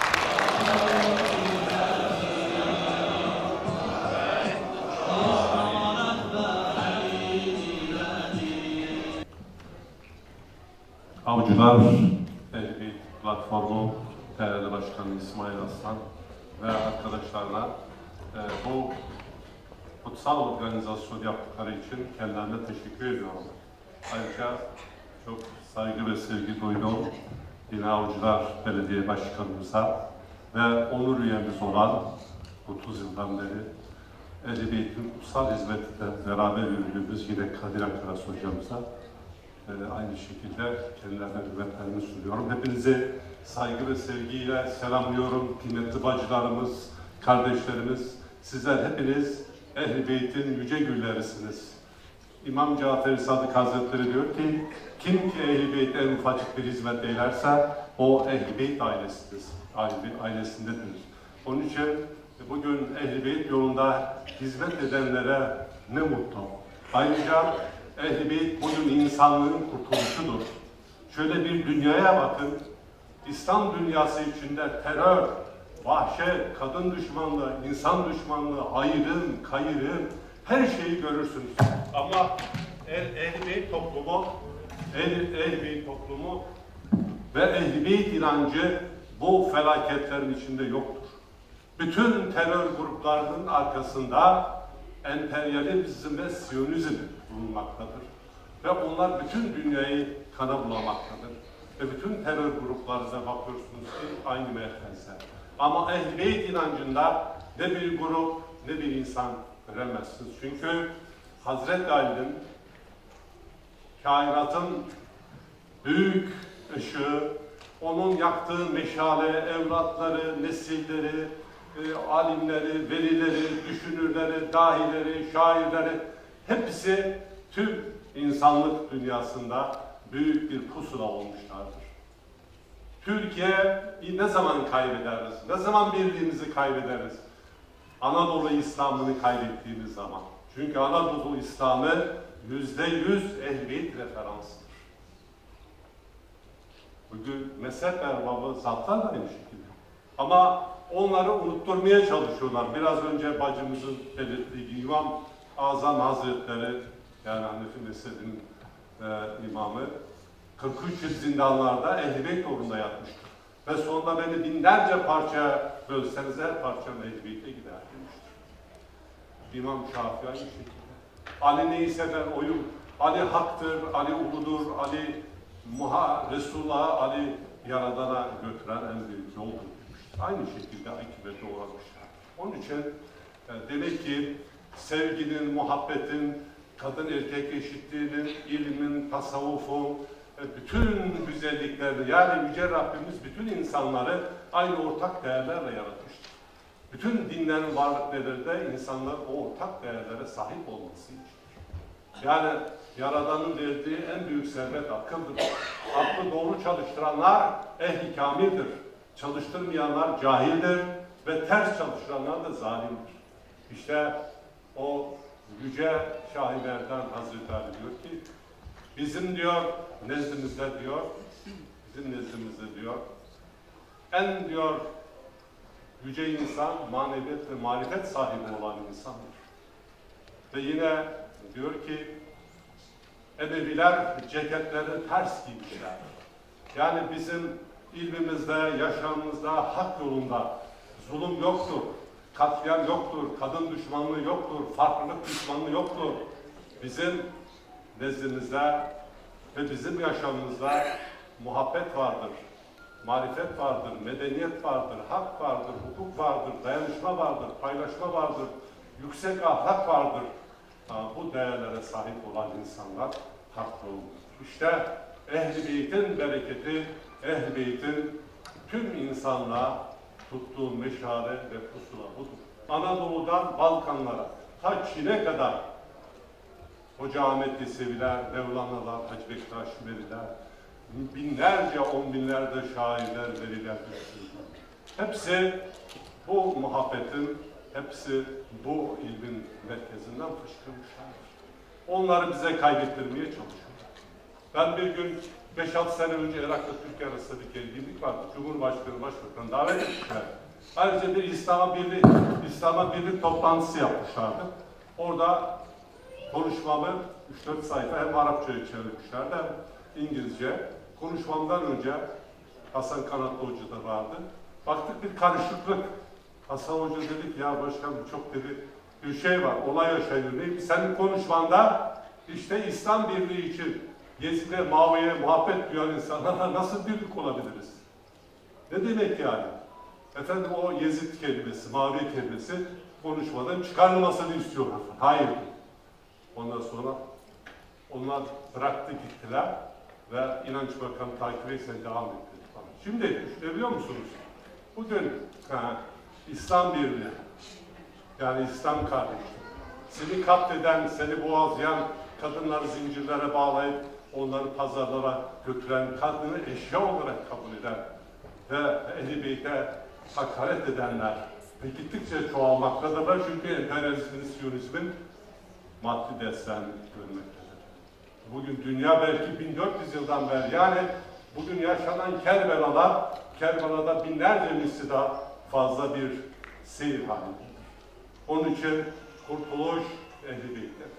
Avcılar Ehl-i Beyt Platformu değerli Başkanı İsmail Aslan ve arkadaşlarla bu kutsal organizasyon yaptıkları için kendilerine teşekkür ediyorum. Ayrıca çok saygı ve sevgi duydum yine Avcılar Belediye Başkanımıza ve onur üyemiz olan 30 yıldan beri Ehl-i Beyt'in kutsal hizmetinde beraber yürüdüğümüz yine Kadir Akaras hocamıza aynı şekilde kendilerine hürmetlerimi sunuyorum. Hepinizi saygı ve sevgiyle selamlıyorum. Kıymetli bacılarımız, kardeşlerimiz, sizler hepiniz Ehl-i Beyt'in yüce güllerisiniz. İmam Cafer Sadık Hazretleri diyor ki, kim ki Ehl-i Beyt'e en ufacık bir hizmet eylerse, o Ehl-i Beyt ailesindedir. Onun için bugün Ehl-i Beyt yolunda hizmet edenlere ne mutlu. Ayrıca Ehl-i Beyt bugün insanlığın kurtuluşudur. Şöyle bir dünyaya bakın, İslam dünyası içinde terör, vahşet, kadın düşmanlığı, insan düşmanlığı, hayrın, kayırın, her şeyi görürsünüz. Ama Ehl-i Beyt toplumu ve Ehl-i Beyt inancı bu felaketlerin içinde yoktur. Bütün terör gruplarının arkasında emperyalizm ve siyonizm bulunmaktadır. Ve onlar bütün dünyayı kana bulamaktadır. Ve bütün terör gruplarına bakıyorsunuz ki aynı merkezde. Ama Ehl-i Beyt inancında ne bir grup ne bir insan göremezsiniz. Çünkü Hazreti Ali'nin kainatın büyük ışığı, onun yaktığı meşale, evlatları, nesilleri, alimleri, velileri, düşünürleri, dahileri, şairleri hepsi tüm insanlık dünyasında büyük bir pusula olmuşlardır. Türkiye ne zaman kaybederiz? Ne zaman birliğimizi kaybederiz? Anadolu İslam'ını kaybettiğimiz zaman. Çünkü Anadolu İslam'ı %100 Ehl-i Beyt referansıdır. Bugün mezhep erbabı zatlar da aynı şekilde. Ama onları unutturmaya çalışıyorlar. Biraz önce bacımızın belirttiği İmam Azam Hazretleri, yani Hanefi mezhebinin imamı, 43 yıl zindanlarda Ehl-i Beyt uğrunda yatmıştır. Ve sonunda beni binlerce parçaya bölseniz her parçam Ehl-i Beyt'e gider demiştir. İmam Şafii aynı şekilde. Ali neyse ben oyum. Ali haktır, Ali uludur, Ali Resulullah'a, Ali Yaradan'a götüren en büyük yoldur demiştir. Aynı şekilde akibete uğramışlar. Onun için demek ki sevginin, muhabbetin, kadın erkek eşitliğinin, ilmin, tasavvufun, bütün güzelliklerini, yani Yüce Rabbimiz bütün insanları aynı ortak değerlerle yaratmıştır. Bütün dinlerin varlıkları da insanlar o ortak değerlere sahip olması için. Yani Yaradan'ın verdiği en büyük servet akıldır. Aklı doğru çalıştıranlar ehli kamildir. Çalıştırmayanlar cahildir ve ters çalıştıranlar da zalimdir. İşte o Yüce Şah-ı Merdan Hazretleri diyor ki, bizim diyor nezdimizde diyor, en diyor yüce insan maneviyet ve marifet sahibi olan insandır. Ve yine diyor ki, Emeviler ceketleri ters giymişler. Yani bizim ilmimizde, yaşamımızda, hak yolunda zulüm yoktur, katliam yoktur, kadın düşmanlığı yoktur, farklılık düşmanlığı yoktur. Bizim nezdimizde ve bizim yaşamımızda muhabbet vardır, marifet vardır, medeniyet vardır, hak vardır, hukuk vardır, dayanışma vardır, paylaşma vardır, yüksek ahlak vardır. Bu değerlere sahip olan insanlar haklı olur. İşte Ehl-i Beyt'in bereketi, Ehl-i Beyt'in tüm insanlığa tuttuğu meşale ve pusula budur. Anadolu'dan Balkanlara, ta Çin'e kadar Hoca Ahmet Yeseviler, Mevlana'lar, Hacı Bektaş Veliler, binlerce, on binlerce şairler, veliler düşündüler. Hepsi bu muhabbetin, hepsi bu ilmin merkezinden fışkırmışlardır. Onları bize kaybettirmeye çalışıyorlar. Ben bir gün 5-6 sene önce Irak'ta Türkiye arasında bir gerginlik vardı. Cumhurbaşkanı, Başbakanı davet etmişler. Ayrıca bir İslam'a birlik toplantısı yapmışlardı. Orada konuşmamı 3-4 sayfa hem Arapça'ya çevirmişlerdi hem İngilizce. Konuşmamdan önce Hasan Kanatlı Hoca da vardı. Baktık bir karışıklık. Hasan Hoca dedi ki, ya başkanım çok dedi bir şey var, olay yaşanıyor. Senin konuşmanda işte İslam birliği için Yezid'e, Muaviye'ye muhabbet duyan insanlarla nasıl birlik olabiliriz? Ne demek yani? Efendim o Yezid kelimesi, Muaviye kelimesi konuşmadan çıkarılmasını istiyorlar. Hayır. Ondan sonra onlar bıraktı gittiler ve İnanç Bakanı takip etse devam etti. Şimdi düşünebiliyor musunuz? Bugün İslam birliği, yani İslam kardeşliği, seni katleden, seni boğazlayan, kadınları zincirlere bağlayıp onları pazarlara götüren, kadını eşya olarak kabul eden ve Ehl-i Beyt'e hakaret edenler ve gittikçe çoğalmaktadırlar. Çünkü emperyalizmin, siyonizmin maddi desteğini görmektedir. Bugün dünya belki 1400 yıldan beri, yani bugün yaşanan Kerbela'da binlerce misli daha fazla bir seyir halindedir. Onun için kurtuluş Ehl-i Beyt'tedir.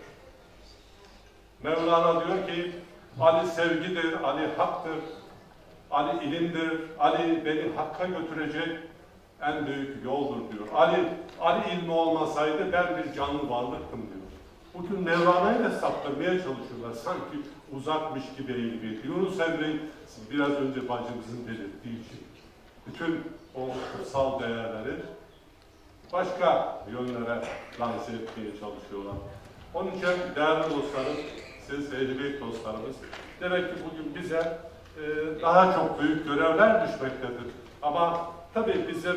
Mevlana diyor ki, Ali sevgidir, Ali haktır, Ali ilimdir, Ali beni hakka götürecek en büyük yoldur diyor. Ali ilmi olmasaydı ben bir canlı varlıktım diyor. Bugün Mevlana'yı da saptırmaya çalışıyorlar. Sanki uzakmış gibi Ehl-i Yunus Emre biraz önce bacımızın belirttiği için bütün o kutsal değerleri başka yönlere lanse etmeye çalışıyorlar. Onun için değerli dostlarım, siz Ehl-i Beyt dostlarımız, demek ki bugün bize daha çok büyük görevler düşmektedir. Ama tabii bizim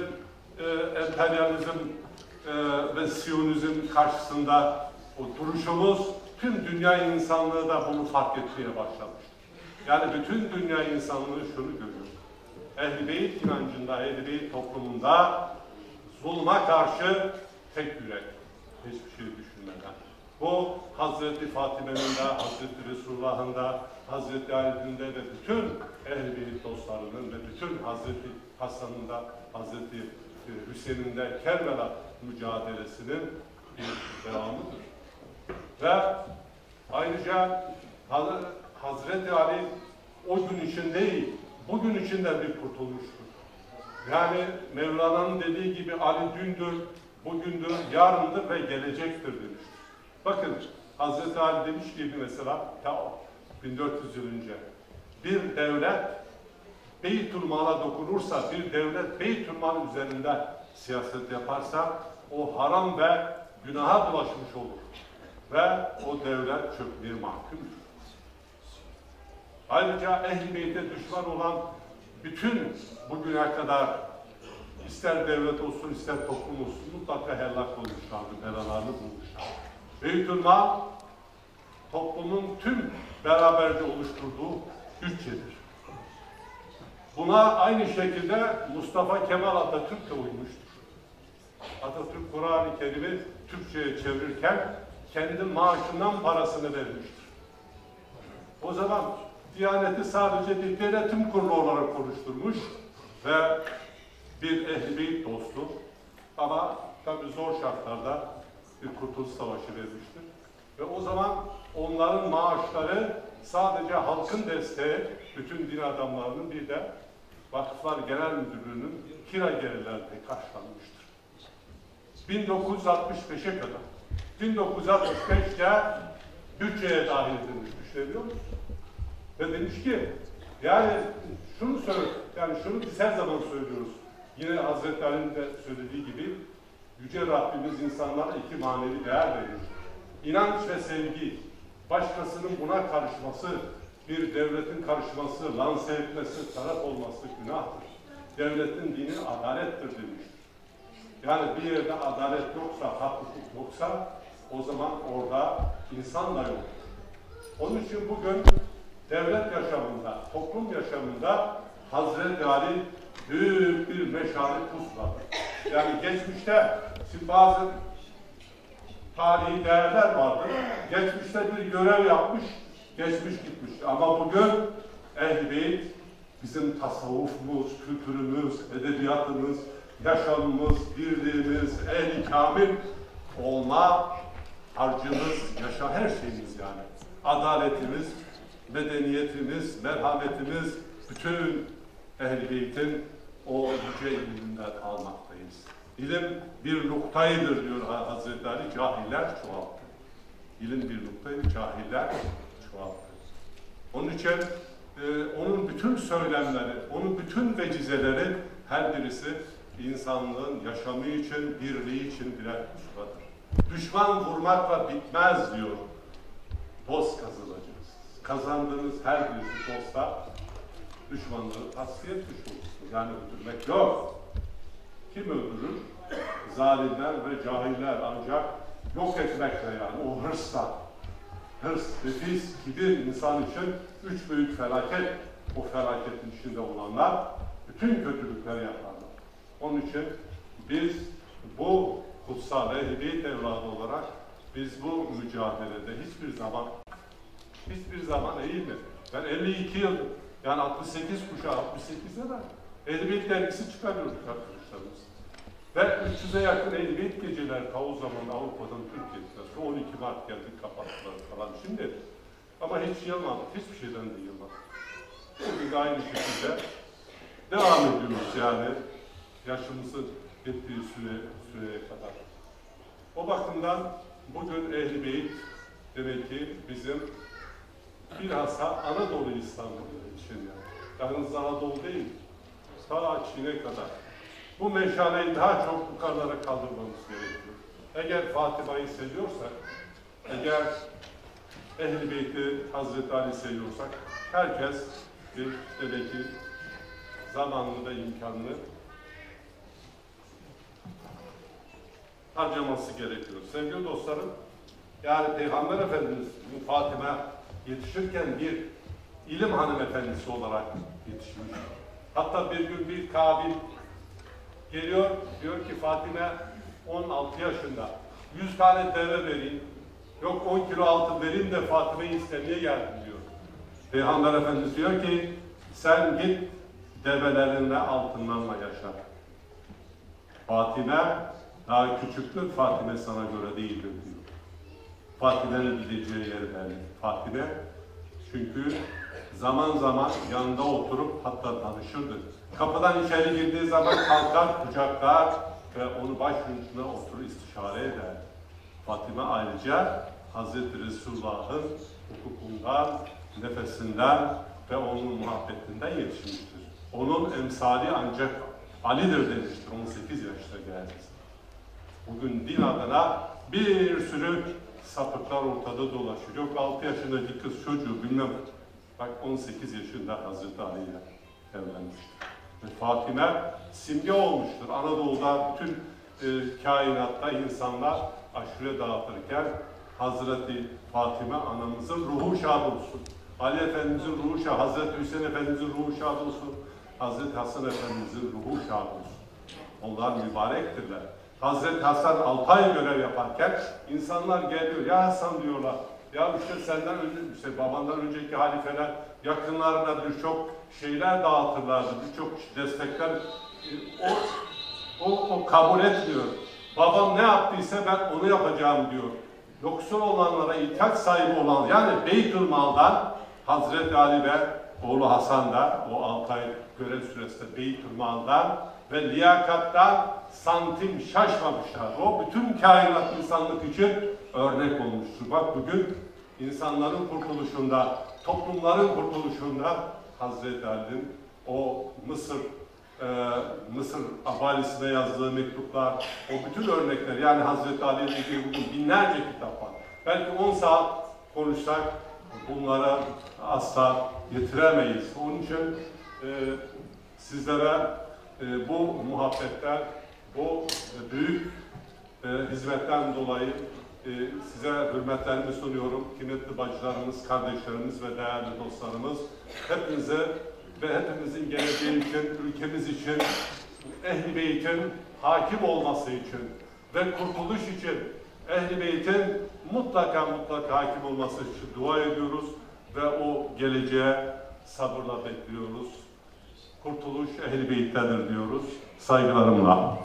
emperyalizm ve siyonizm karşısında o duruşumuz tüm dünya insanlığı da bunu fark etmeye başlamıştır. Yani bütün dünya insanlığı şunu görüyor. Ehl-i Beyt inancında, Ehl-i Beyt toplumunda zulma karşı tek yürek, hiçbir şey düşünmeden. Bu Hazreti Fatime'nin de, Hazreti Resulullah'ın da, Hazreti Ali'nin de ve bütün Ehl-i Beyt dostlarının ve bütün Hazreti Hasan'ın da, Hazreti Hüseyin'in de Kerbela mücadelesinin bir devamıdır. Ve ayrıca Hazreti Ali o gün için değil, bugün için de bir kurtulmuştur. Yani Mevlana'nın dediği gibi Ali dündür, bugündür, yarındır ve gelecektir demiştir. Bakın Hazreti Ali demiş gibi mesela ta 1400 yıl önce bir devlet Beytülmal'a dokunursa, bir devlet Beytülmal üzerinde siyaset yaparsa o haram ve günaha bulaşmış olur. Ve o devlet çökmeye mahkumdur. Ayrıca Ehl-i Beyt'e düşman olan bütün bugüne kadar ister devlet olsun ister toplum olsun mutlaka helak olmuşlardı, belalarını bulmuşlar. Beytülmal toplumun tüm beraberce oluşturduğu bütçedir. Buna aynı şekilde Mustafa Kemal Atatürk de uymuştur. Atatürk Kur'an-ı Kerim'i Türkçe'ye çevirirken kendi maaşından parasını vermiştir. O zaman Diyaneti sadece bir denetim kurulu olarak oluşturmuş ve bir Ehl-i Beyt dostu ama tabii zor şartlarda bir Kurtuluş Savaşı vermiştir. Ve o zaman onların maaşları sadece halkın desteği, bütün din adamlarının bir de Vakıflar Genel Müdürlüğü'nün kira gelirlerine karşılanmıştır. 1965'e kadar. 1965'te bütçeye dahil edilmiş, düşünebiliyor musunuz? Ve demiş ki, yani şunu söyle, yani şunu biz her zaman söylüyoruz. Yine Hazreti Ali'nin de söylediği gibi, Yüce Rabbimiz insanlara iki manevi değer verir. İnanç ve sevgi, başkasının buna karışması, bir devletin karışması, lanse etmesi, taraf olması günahtır. Devletin dini adalettir demiştir. Yani bir yerde adalet yoksa, hak hukuk yoksa, o zaman orada insan da yoktur. Onun için bugün devlet yaşamında, toplum yaşamında Hazreti Ali büyük bir meşale pusladır. Yani geçmişte, şimdi bazı tarihi değerler vardır. Geçmişte bir görev yapmış, geçmiş gitmiş. Ama bugün Ehl-i Beyt bizim tasavvufumuz, kültürümüz, edebiyatımız, yaşamımız, birliğimiz, ehli kamil olma harcımız, her şeyimiz yani. Adaletimiz, medeniyetimiz, merhametimiz, bütün Ehl-i Beyt'in o yüce ilminden almaktayız. İlim bir noktaydır diyor Hazreti Ali, cahiller çoğalttı. İlim bir noktaydır, cahiller çoğalttı. Onun için onun bütün söylemleri, onun bütün vecizeleri her birisi insanlığın yaşamı için, birliği için birer pusuladır. Düşman vurmakla bitmez diyor. Dost kazanacağız. Kazandığınız her birisi dosta düşmanlığı tasfiye etmiş olursunuz. Yani öldürmek yok. Kim öldürür? Zalimler ve cahiller, ancak yok etmekle, yani o hırsla. Hırs, nefis, kibir insan için üç büyük felaket. O felaketin içinde olanlar bütün kötülükleri yaparlar. Onun için biz bu kutsal Ehl-i Beyt evladı olarak biz bu mücadelede hiçbir zaman eğilmedik. Ben 52 yıl, yani 68 kuşağı, 68'de ben Ehl-i Beyt dergisi çıkarıyorduk arkadaşlarımız. Ve 300'e yakın Ehl-i Beyt geceler ta o zaman Avrupa'dan Türkiye'de. 12 Mart geldik, kapattılar falan şimdi. Ama hiç yılmadık, hiçbir şeyden de yılmadık. Bugün de aynı şekilde devam ediyoruz yani. Yaşımızın bittiği süreye kadar. O bakımdan bugün Ehl-i Beyt demek ki bizim bilhassa Anadolu İslam'ı için yani. Yalnız Anadolu değil, ta Çin'e kadar. Bu meşaleyi daha çok yukarılara kaldırmamız gerekiyor. Eğer Fatıma'yı seviyorsak, eğer Ehl-i Beyt'i Hazreti Ali seviyorsak, herkes bir demek ki zamanlı da imkanlı harcaması gerekiyor. Sevgili dostlarım, Yani Peygamber Efendimiz Fatime yetişirken bir ilim hanımefendisi olarak yetişmiş. Hatta bir gün bir Kabil geliyor, diyor ki Fatime 16 yaşında, 100 tane deve vereyim, yok 10 kilo altın vereyim de Fatime'yi istemeye geldim diyor. Peygamber Efendimiz diyor ki sen git develerinle altınlarla yaşa. Fatime daha küçüktür, Fatime sana göre değildir diyor. Fatime'nin gideceği yer belli. Fatime çünkü zaman zaman yanında oturup hatta danışırdı. Kapıdan içeri girdiği zaman kalkar, kucaklar ve onu başucuna oturur istişare eder. Fatime ayrıca Hazreti Resulullah'ın hukukundan, nefesinden ve onun muhabbetinden yetişmiştir. Onun emsali ancak Ali'dir demiştir 18 yaşta geldi. Bugün din adına bir sürü sapıklar ortada dolaşıyor. Yok 6 yaşındaki kız çocuğu bilmem. Bak 18 yaşında Hazreti Ali'ye evlenmiştir. Ve Fatime simge olmuştur. Anadolu'da bütün kainatta insanlar aşure dağıtırken Hazreti Fatime anamızın ruhu şad olsun. Ali Efendimizin ruhu şad, Hazreti Hüseyin Efendimizin ruhu şad olsun. Hazreti Hasan Efendimizin ruhu şad olsun. Onlar mübarektirler. Hazreti Hasan 6 ay görev yaparken insanlar geliyor. Ya Hasan diyorlar. Ya işte senden önce, işte babandan önceki halifeler yakınlarına birçok şeyler dağıtırlardı. Birçok destekler. O kabul etmiyor. Babam ne yaptıysa ben onu yapacağım diyor. Yoksul olanlara ihtiyaç sahibi olan yani Beytülmal'dan Hazreti Ali ve oğlu Hasan da o 6 ay görev süresinde Beytülmal'dan ve liyakattan santim şaşmamışlar. O bütün kainat insanlık için örnek olmuştur. Bak bugün insanların kurtuluşunda, toplumların kurtuluşunda Hazreti Ali'nin o Mısır valisine yazdığı mektuplar, o bütün örnekler yani Hazreti Ali'nin ilgili bugün binlerce kitap var. Belki 10 saat konuşsak bunlara asla getiremeyiz. Onun için sizlere bu muhabbetler, bu büyük hizmetten dolayı size hürmetlerimi sunuyorum. Kıymetli bacılarımız, kardeşlerimiz ve değerli dostlarımız, hepinize ve hepimizin geleceği için, ülkemiz için, Ehl-i Beyt'in hakim olması için ve kurtuluş için Ehl-i Beyt'in mutlaka hakim olması için dua ediyoruz ve o geleceğe sabırla bekliyoruz. Kurtuluş Ehl-i Beyt'tedir diyoruz. Saygılarımla.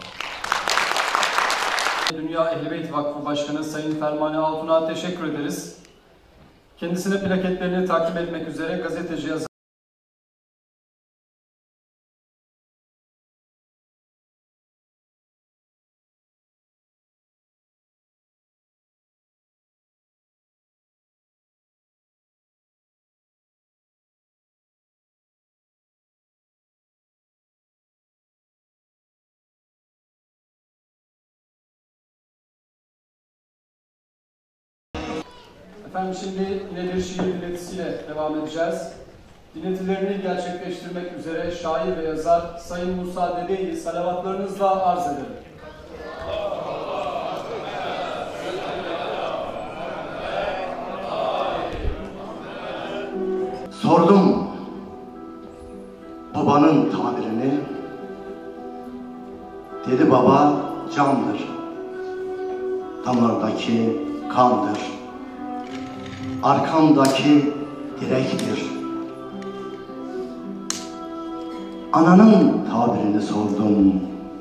Dünya Ehl-i Beyt Vakfı Başkanı Sayın Fermani Altun'a teşekkür ederiz. Kendisine plaketlerini takdim etmek üzere gazeteci yazar Efendim şimdi yine bir şiir dinletisiyle devam edeceğiz. Dinletilerini gerçekleştirmek üzere şair ve yazar Sayın Musa Dede'yi salavatlarınızla arz ederim. Sordum babanın tabirini, dedi baba candır, damardaki kandır, arkamdaki direktir. Ananın tabirini sordum,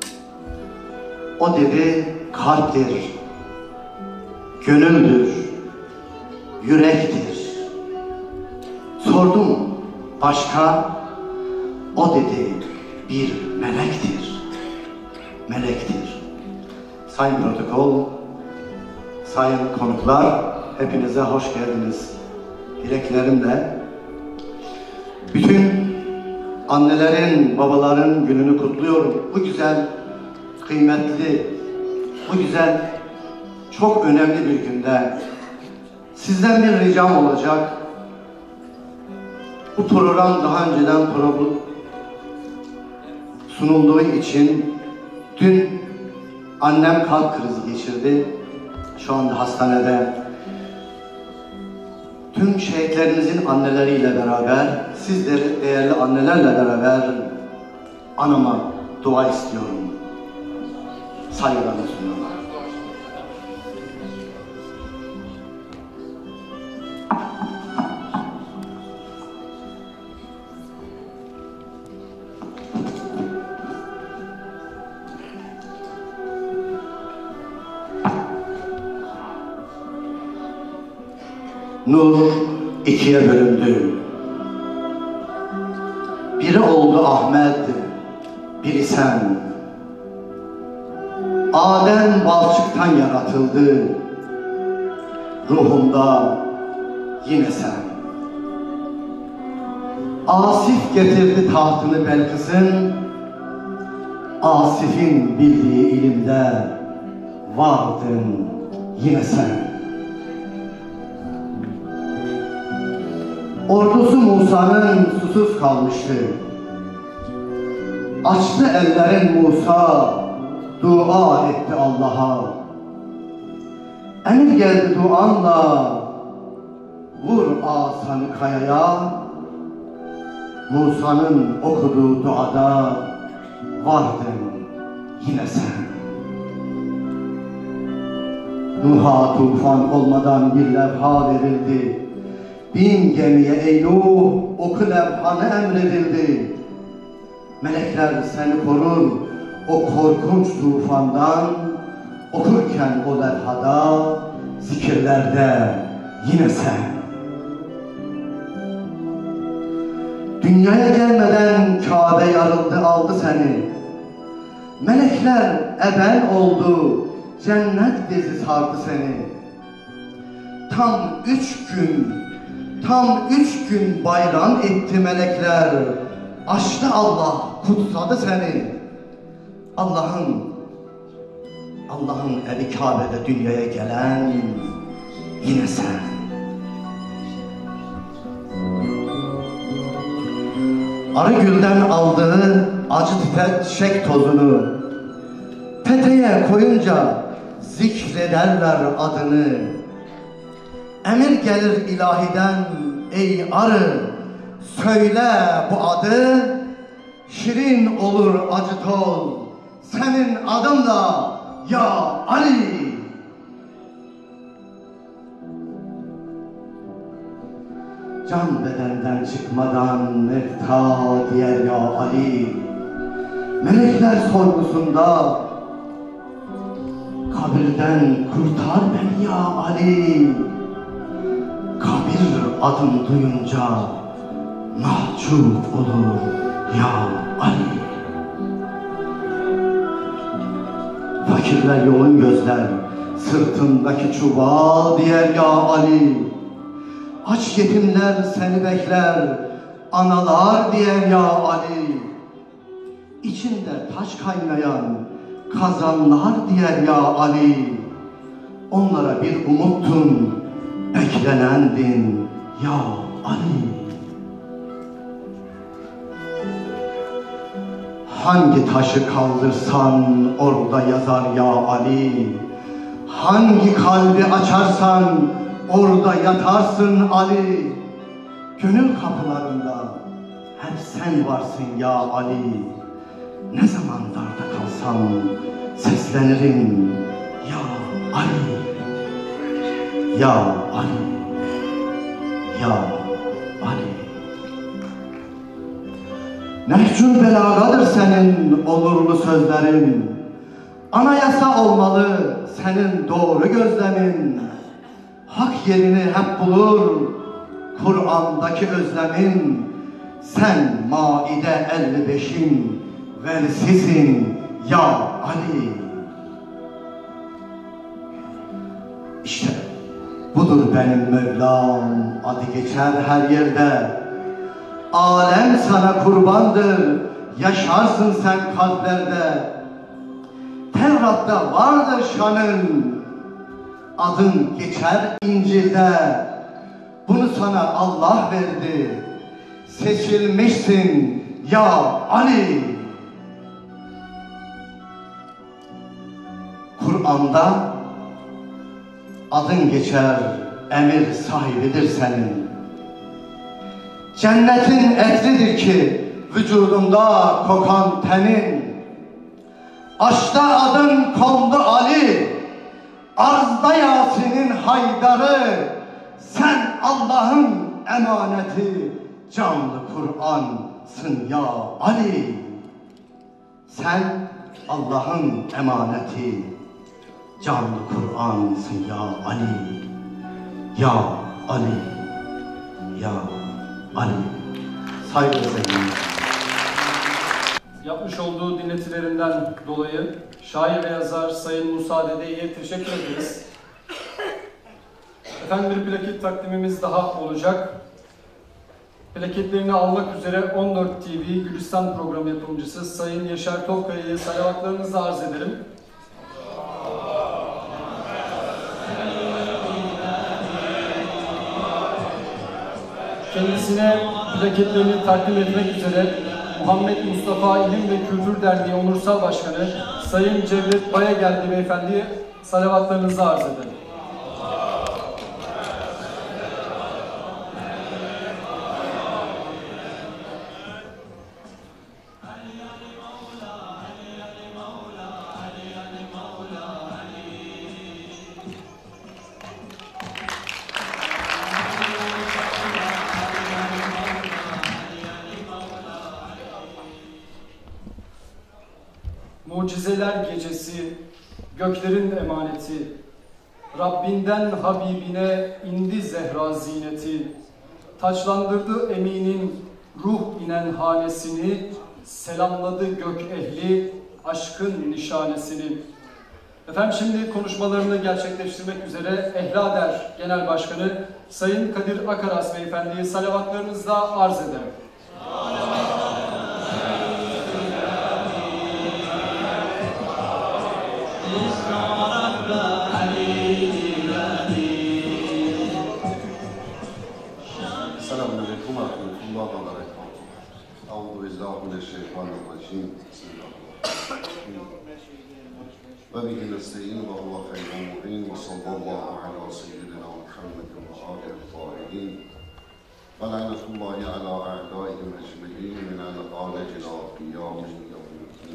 o dedi kalptir, gönüldür, yürektir. Sordum başka, o dedi bir melektir, melektir. Sayın protokol, sayın konuklar, hepinize hoş geldiniz. Dileklerimle bütün annelerin, babaların gününü kutluyorum. Bu güzel, kıymetli, bu güzel, çok önemli bir günde sizden bir ricam olacak. Bu program daha önceden sunulduğu için dün annem kalp krizi geçirdi. Şu anda hastanede tüm şehitlerimizin anneleriyle beraber, sizleri değerli annelerle beraber anama dua istiyorum. Saygılarımı sunuyorum. Nur ikiye bölündü. Biri oldu Ahmet, biri sen. Adem balçıktan yaratıldı. Ruhumda yine sen. Asif getirdi tahtını Belkıs'ın. Asif'in bildiği ilimde vardın yine sen. Ordusu Musa'nın susuz kalmıştı. Açtı ellerin Musa, dua etti Allah'a. Emir geldi duanla, vur asanı kayaya. Musa'nın okuduğu duada vardın yine sen. Nuh'a tufan olmadan bir levha verildi. Bin gemiye ey Nuh, oku levhanı emredildi. Melekler seni korur o korkunç tufandan. Okurken o levhada, zikirlerde yine sen. Dünyaya gelmeden Kabe yarıldı aldı seni. Melekler eben oldu, cennet bezi sardı seni. Tam 3 gün bayram etti melekler. Açtı Allah, kutsadı seni. Allah'ın evi Kabe'de dünyaya gelen yine sen. Arı gülden aldığı acı çiçek tozunu peteğe koyunca zikrederler adını. Emir gelir ilahiden ey arı, söyle bu adı, şirin olur acı toz senin adınla ya Ali. Can bedenden çıkmadan mefta diyer ya Ali. Melekler sorgusunda kabirden kurtar beni ya Ali. Kabir adım duyunca mahcup olur ya Ali. Fakirler yoğun gözler, sırtındaki çuval diyer ya Ali. Aç yetimler seni bekler, analar diyer ya Ali. İçinde taş kaynayan kazanlar diyer ya Ali. Onlara bir umuttun, beklenendin ya Ali. Hangi taşı kaldırsan orada yazar ya Ali. Hangi kalbi açarsan orada yatarsın Ali. Gönül kapılarında hep sen varsın ya Ali. Ne zaman darda kalsam seslenirim ya Ali. Ya Ali, ya Ali. Nehcül belagadır senin onurlu sözlerin. Anayasa olmalı senin doğru gözlemin. Hak yerini hep bulur Kur'an'daki özlemin. Sen Maide 55'in velisisin ya Ali. İşte budur benim Mevlam, adı geçer her yerde. Alem sana kurbandır, yaşarsın sen kalplerde. Tevrat'ta vardır şanın, adın geçer İncil'de. Bunu sana Allah verdi, seçilmişsin ya Ali. Kur'an'da adın geçer emir sahibidir senin. Cennetin etridir ki vücudunda kokan tenin. Aşkta adın kondu Ali, arzda Yasin'in Haydarı. Sen Allah'ın emaneti, canlı Kur'ansın ya Ali. Sen Allah'ın emaneti, canlı Kur'ansın ya Ali. Ya Ali, ya Ali. Saygılı sevgilim. Yapmış olduğu dinletilerinden dolayı şair ve yazar Sayın Musa Dede'ye teşekkür ederiz. Efendim bir plaket takdimimiz daha olacak. Plaketlerini almak üzere 14 TV Gülistan programı yapımcısı Sayın Yaşar Topkaya'ya salavatlarınızı arz ederim. Kendisine plaketlerini takdim etmek üzere Muhammed Mustafa İlim ve Kültür Derneği Onursal Başkanı Sayın Cevdet Bayageldi Beyefendi'ye salavatlarınızı arz ederim. Mucizeler gecesi, göklerin emaneti, Rabbinden Habibine indi Zehra zineti, taçlandırdı eminin ruh inen hanesini, selamladı gök ehli aşkın nişanesini. Efendim şimdi konuşmalarını gerçekleştirmek üzere Ehlader Genel Başkanı Sayın Kadir Akaras Beyefendi'ye salavatlarınızla arz ederim. Selamünaleyküm ve rahmetullahi ve berekatuhu. Euzubillahimineşşeytanirracim. Ve bihi nesta'in ve huve hayrun mu'in ve sallallahu ala seyyidina Muhammedin ve alihi tahirin. Ve la'netullahi ala a'daihim ecma'in min al-âlec ila kıyamin yevmiddin.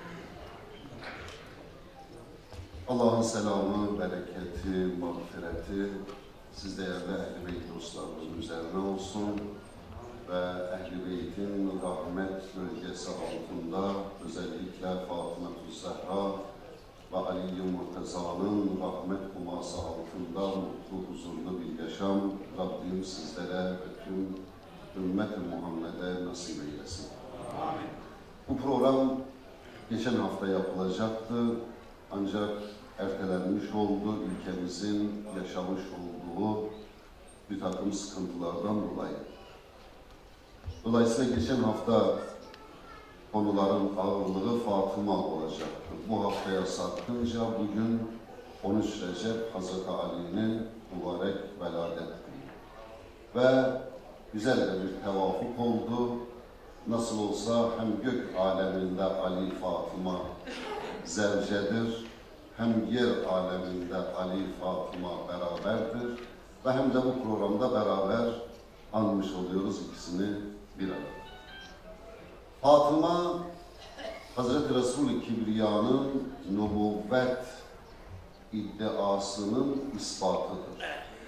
Allah'ın selamı, bereketi, mağfireti siz değerli Ehl-i Beyt dostlarımızın üzerine olsun ve Ehl-i Beyt'in rahmet bölgesi altında özellikle Fatıma-tü Zehra ve Ali-i Murteza'nın rahmet kuması altında mutlu, huzurlu bir yaşam Rabbim sizlere ve tüm ümmet-i Muhammed'e nasip eylesin. Amin. Bu program geçen hafta yapılacaktı ancak ertelenmiş oldu ülkemizin yaşamış olduğu bir takım sıkıntılardan dolayı. Dolayısıyla geçen hafta konuların ağırlığı Fatıma olacaktı. Bu haftaya sarkınca bugün 13 Recep Hazreti Ali'nin mübarek veladet günü. Ve güzel de bir tevafuk oldu. Nasıl olsa hem gök aleminde Ali Fatıma zevcedir, hem yer aleminde Ali Fatıma beraberdir ve hem de bu programda beraber anmış oluyoruz ikisini bir arada. Fatıma, Hazreti Resul-i Kibriya'nın nübüvvet iddiasının ispatıdır.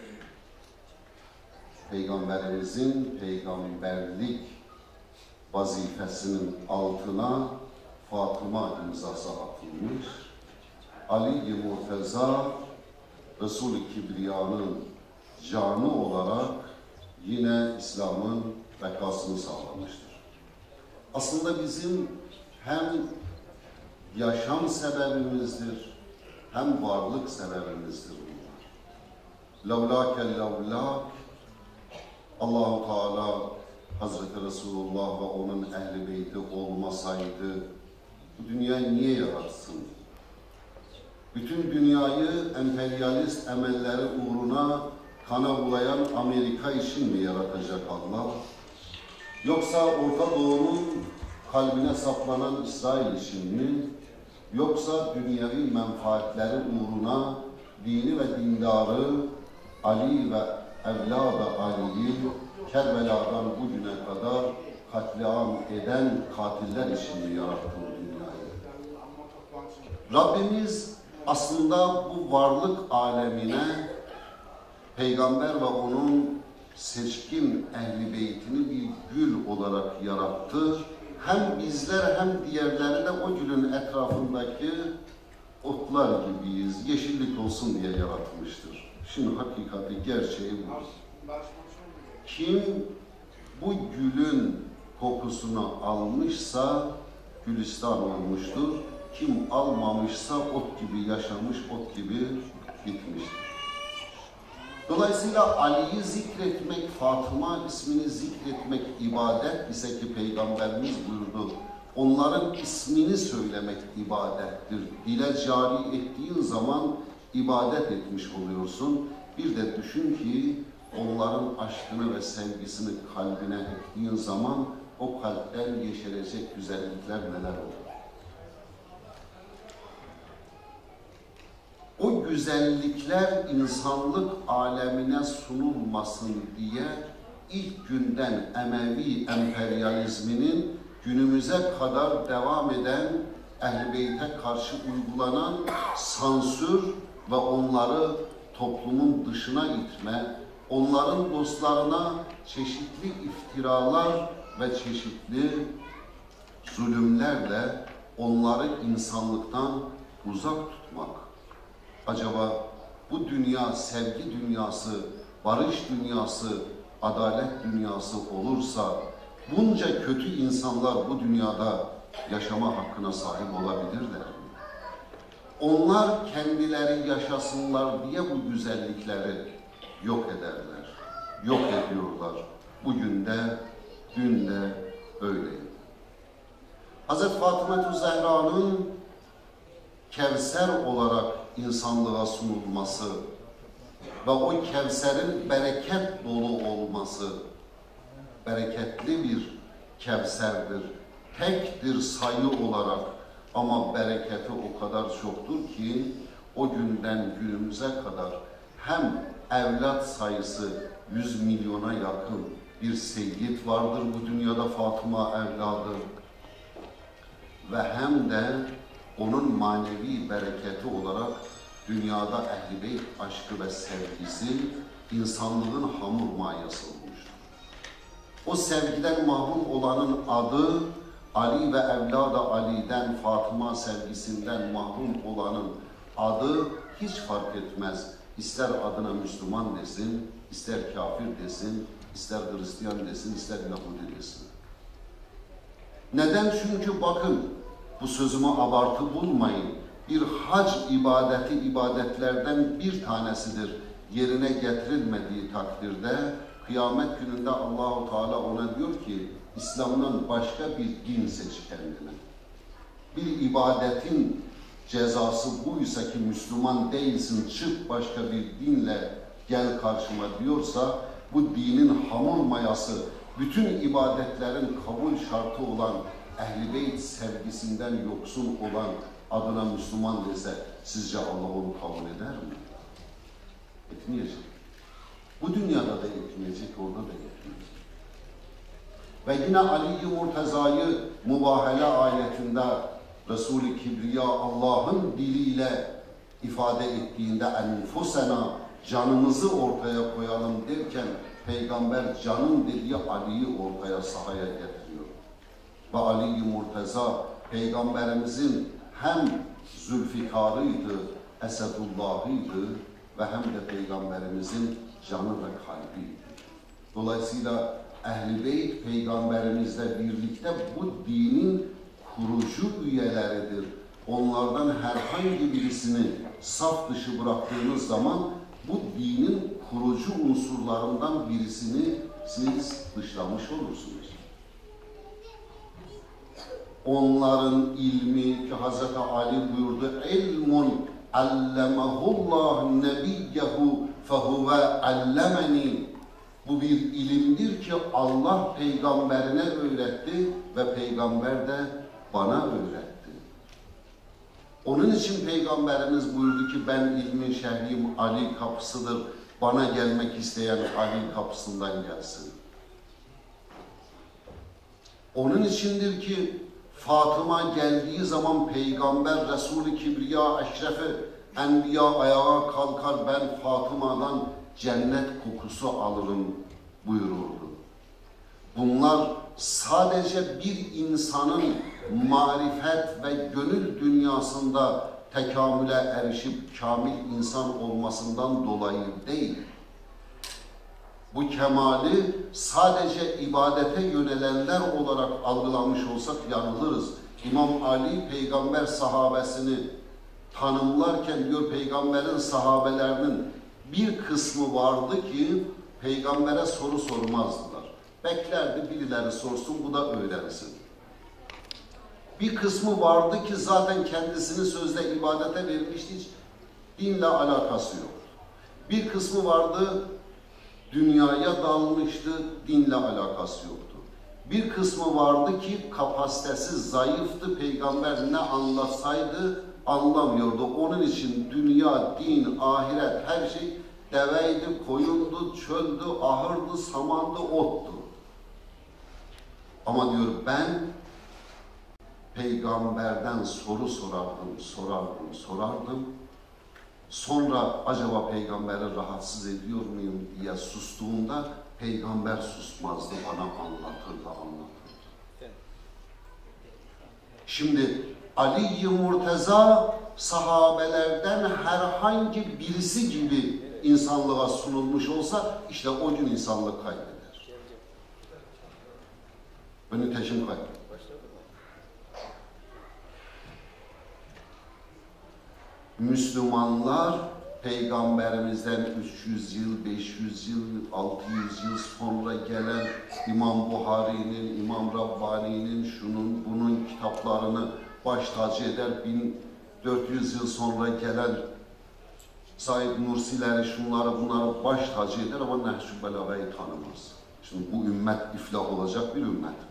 Peygamberimizin peygamberlik vazifesinin altına Fatıma imzası atılmış. Ali-i Murteza, Resul-i Kibriya'nın canı olarak yine İslam'ın bekasını sağlamıştır. Aslında bizim hem yaşam sebebimizdir, hem varlık sebebimizdir bunlar. Levlâke levlâk, Allah-u Teala Hazreti Resulullah ve onun ehl-i beyti olmasaydı bu dünyayı niye yaratsın? Bütün dünyayı emperyalist emelleri uğruna kana bulayan Amerika için mi yaratacak Allah? Yoksa Orta Doğu'nun kalbine saplanan İsrail için mi? Yoksa dünyevi menfaatleri uğruna dini ve dindarı Ali ve evlad-ı Ali'yi Kerbela'dan bugüne kadar katliam eden katiller için yarattı bu dünyayı. Rabbimiz aslında bu varlık alemine Peygamber ve onun seçkin Ehl-i Beytini bir gül olarak yarattı. Hem bizler hem diğerleri de o gülün etrafındaki otlar gibiyiz, yeşillik olsun diye yaratmıştır. Şimdi hakikati, gerçeği bu. Kim bu gülün kokusunu almışsa gülistan olmuştur. Kim almamışsa ot gibi yaşamış, ot gibi bitmiştir. Dolayısıyla Ali'yi zikretmek, Fatıma ismini zikretmek ibadet ise ki Peygamberimiz buyurdu. Onların ismini söylemek ibadettir. Dile cari ettiğin zaman ibadet etmiş oluyorsun. Bir de düşün ki onların aşkını ve sevgisini kalbine ettiğin zaman o kalpten yeşerecek güzellikler neler olur? O güzellikler insanlık alemine sunulmasın diye ilk günden Emevi emperyalizminin günümüze kadar devam eden Ehl-i Beyt'e karşı uygulanan sansür ve onları toplumun dışına itme, onların dostlarına çeşitli iftiralar ve çeşitli zulümlerle onları insanlıktan uzak tutmak. Acaba bu dünya sevgi dünyası, barış dünyası, adalet dünyası olursa bunca kötü insanlar bu dünyada yaşama hakkına sahip olabilirler mi? Onlar kendileri yaşasınlar diye bu güzellikleri yok ederler, yok ediyorlar. Bugün de, dün de öyleydi. Hazreti Fatıma-tü Zehra'nın Kevser olarak insanlığa sunulması ve o Kevser'in bereket dolu olması, bereketli bir Kevser'dir. Tektir sayı olarak ama bereketi o kadar çoktur ki o günden günümüze kadar hem evlat sayısı 100 milyona yakın bir seyyid vardır bu dünyada Fatıma evladı ve hem de onun manevi bereketi olarak dünyada Ehl-i Beyt aşkı ve sevgisi insanlığın hamur mayası olmuştur. O sevgiden mahrum olanın adı Ali ve evlad-ı Ali'den, Fatıma sevgisinden mahrum olanın adı hiç fark etmez. İster adına Müslüman desin, ister kafir desin, ister Hristiyan desin, ister Yahudi desin. Neden? Çünkü bakın, bu sözüme abartı bulmayın. Bir hac ibadeti ibadetlerden bir tanesidir. Yerine getirilmediği takdirde kıyamet gününde Allah-u Teala ona diyor ki İslam'dan başka bir din seç kendine. Bir ibadetin cezası buysa ki Müslüman değilsin, çık başka bir dinle gel karşıma diyorsa bu dinin hamur mayası, bütün ibadetlerin kabul şartı olan Ehl-i Beyt sevgisinden yoksun olan adına Müslüman dese sizce Allah onu kabul eder mi? Etmeyecek. Bu dünyada da etmeyecek, orada da etmeyecek. Ve yine Ali-i Murteza'yı Mübahele ayetinde Resul-i Kibriya Allah'ın diliyle ifade ettiğinde enfusena canımızı ortaya koyalım derken Peygamber canım dediği Ali'yi ortaya sahaya getiriyor. Ve Ali-i Murteza Peygamberimizin hem Zülfikar'ıydı, Esedullah'ıydı ve hem de Peygamberimizin canı ve kalbiydi. Dolayısıyla Ehl-i Beyt Peygamberimizle birlikte bu dinin kurucu üyeleridir. Onlardan herhangi birisini saf dışı bıraktığınız zaman bu dinin kurucu unsurlarından birisini siz dışlamış olursunuz. Onların ilmi ki Hz. Ali buyurdu, ilmun allemehullah nebiyyehu fehuve allemeni. Bu bir ilimdir ki Allah peygamberine öğretti ve peygamber de bana öğretti. Onun için peygamberimiz buyurdu ki ben ilmin şehriyim, Ali kapısıdır. Bana gelmek isteyen Ali kapısından gelsin. Onun içindir ki Fatıma geldiği zaman Peygamber Resul-i Kibriya Eşref-i Enbiya ayağa kalkar, ben Fatıma'dan cennet kokusu alırım buyururdu. Bunlar sadece bir insanın marifet ve gönül dünyasında tekamüle erişip kamil insan olmasından dolayı değil. Bu kemali sadece ibadete yönelenler olarak algılamış olsak yanılırız. İmam Ali peygamber sahabesini tanımlarken diyor, peygamberin sahabelerinin bir kısmı vardı ki peygambere soru sormazdılar. Beklerdi birileri sorsun, bu da öğrensin. Bir kısmı vardı ki zaten kendisini sözde ibadete vermişti, hiç dinle alakası yoktu. Bir kısmı vardı, dünyaya dalmıştı, dinle alakası yoktu. Bir kısmı vardı ki kapasitesi zayıftı, peygamber ne anlatsaydı anlamıyordu. Onun için dünya, din, ahiret her şey deveydi, koyundu, çöldü, ahırdı, samandı, ottu. Ama diyor ben peygamberden soru sorardım. Sonra acaba peygamberi rahatsız ediyor muyum diye sustuğumda peygamber susmazdı, bana anlatırdı. Şimdi Ali-i Murteza sahabelerden herhangi birisi gibi insanlığa sunulmuş olsa işte o gün insanlık kaybeder. Nitekim kaybeder. Müslümanlar peygamberimizden 300 yıl, 500 yıl, 600 yıl sonra gelen İmam Buhari'nin, İmam Rabbani'nin, şunun bunun kitaplarını baş tacı eder. 1400 yıl sonra gelen Said Nursileri, şunları bunları baş tacı eder ama Nehcü Belaga'yı tanımaz. Şimdi bu ümmet iflah olacak bir ümmet mi?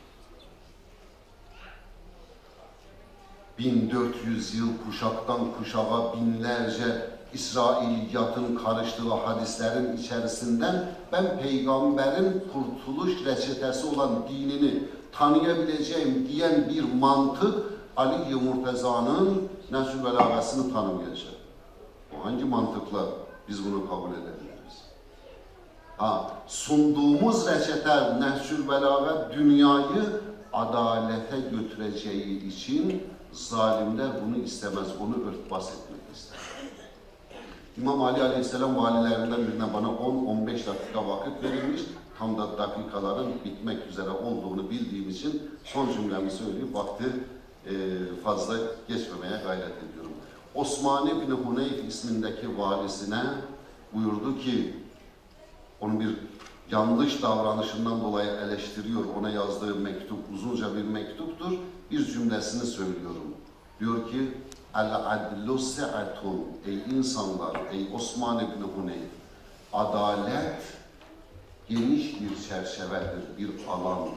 1400 yıl kuşaktan kuşağa binlerce İsrailiyatın karıştığı hadislerin içerisinden ben peygamberin kurtuluş reçetesi olan dinini tanıyabileceğim diyen bir mantık Ali-i Murteza'nın Nehcü Belaga'sını tanımayacak. O hangi mantıkla biz bunu kabul edebiliriz? Sunduğumuz reçete Nehcü Belaga dünyayı adalete götüreceği için zalimler bunu istemez, onu örtbas etmek ister. İmam Ali Aleyhisselam valilerinden birine bana 10-15 dakika vakit verilmiş, tam da dakikaların bitmek üzere olduğunu bildiğim için son cümlemi söyleyip vakti fazla geçmemeye gayret ediyorum. Osman bin Huneyf ismindeki valisine buyurdu ki, onun bir yanlış davranışından dolayı eleştiriyor, ona yazdığı mektup uzunca bir mektuptur, bir cümlesini söylüyorum. Diyor ki, El-adlu se'atun, ey insanlar, ey Osman bin Huneyf, adalet geniş bir çerçevedir, bir alandır.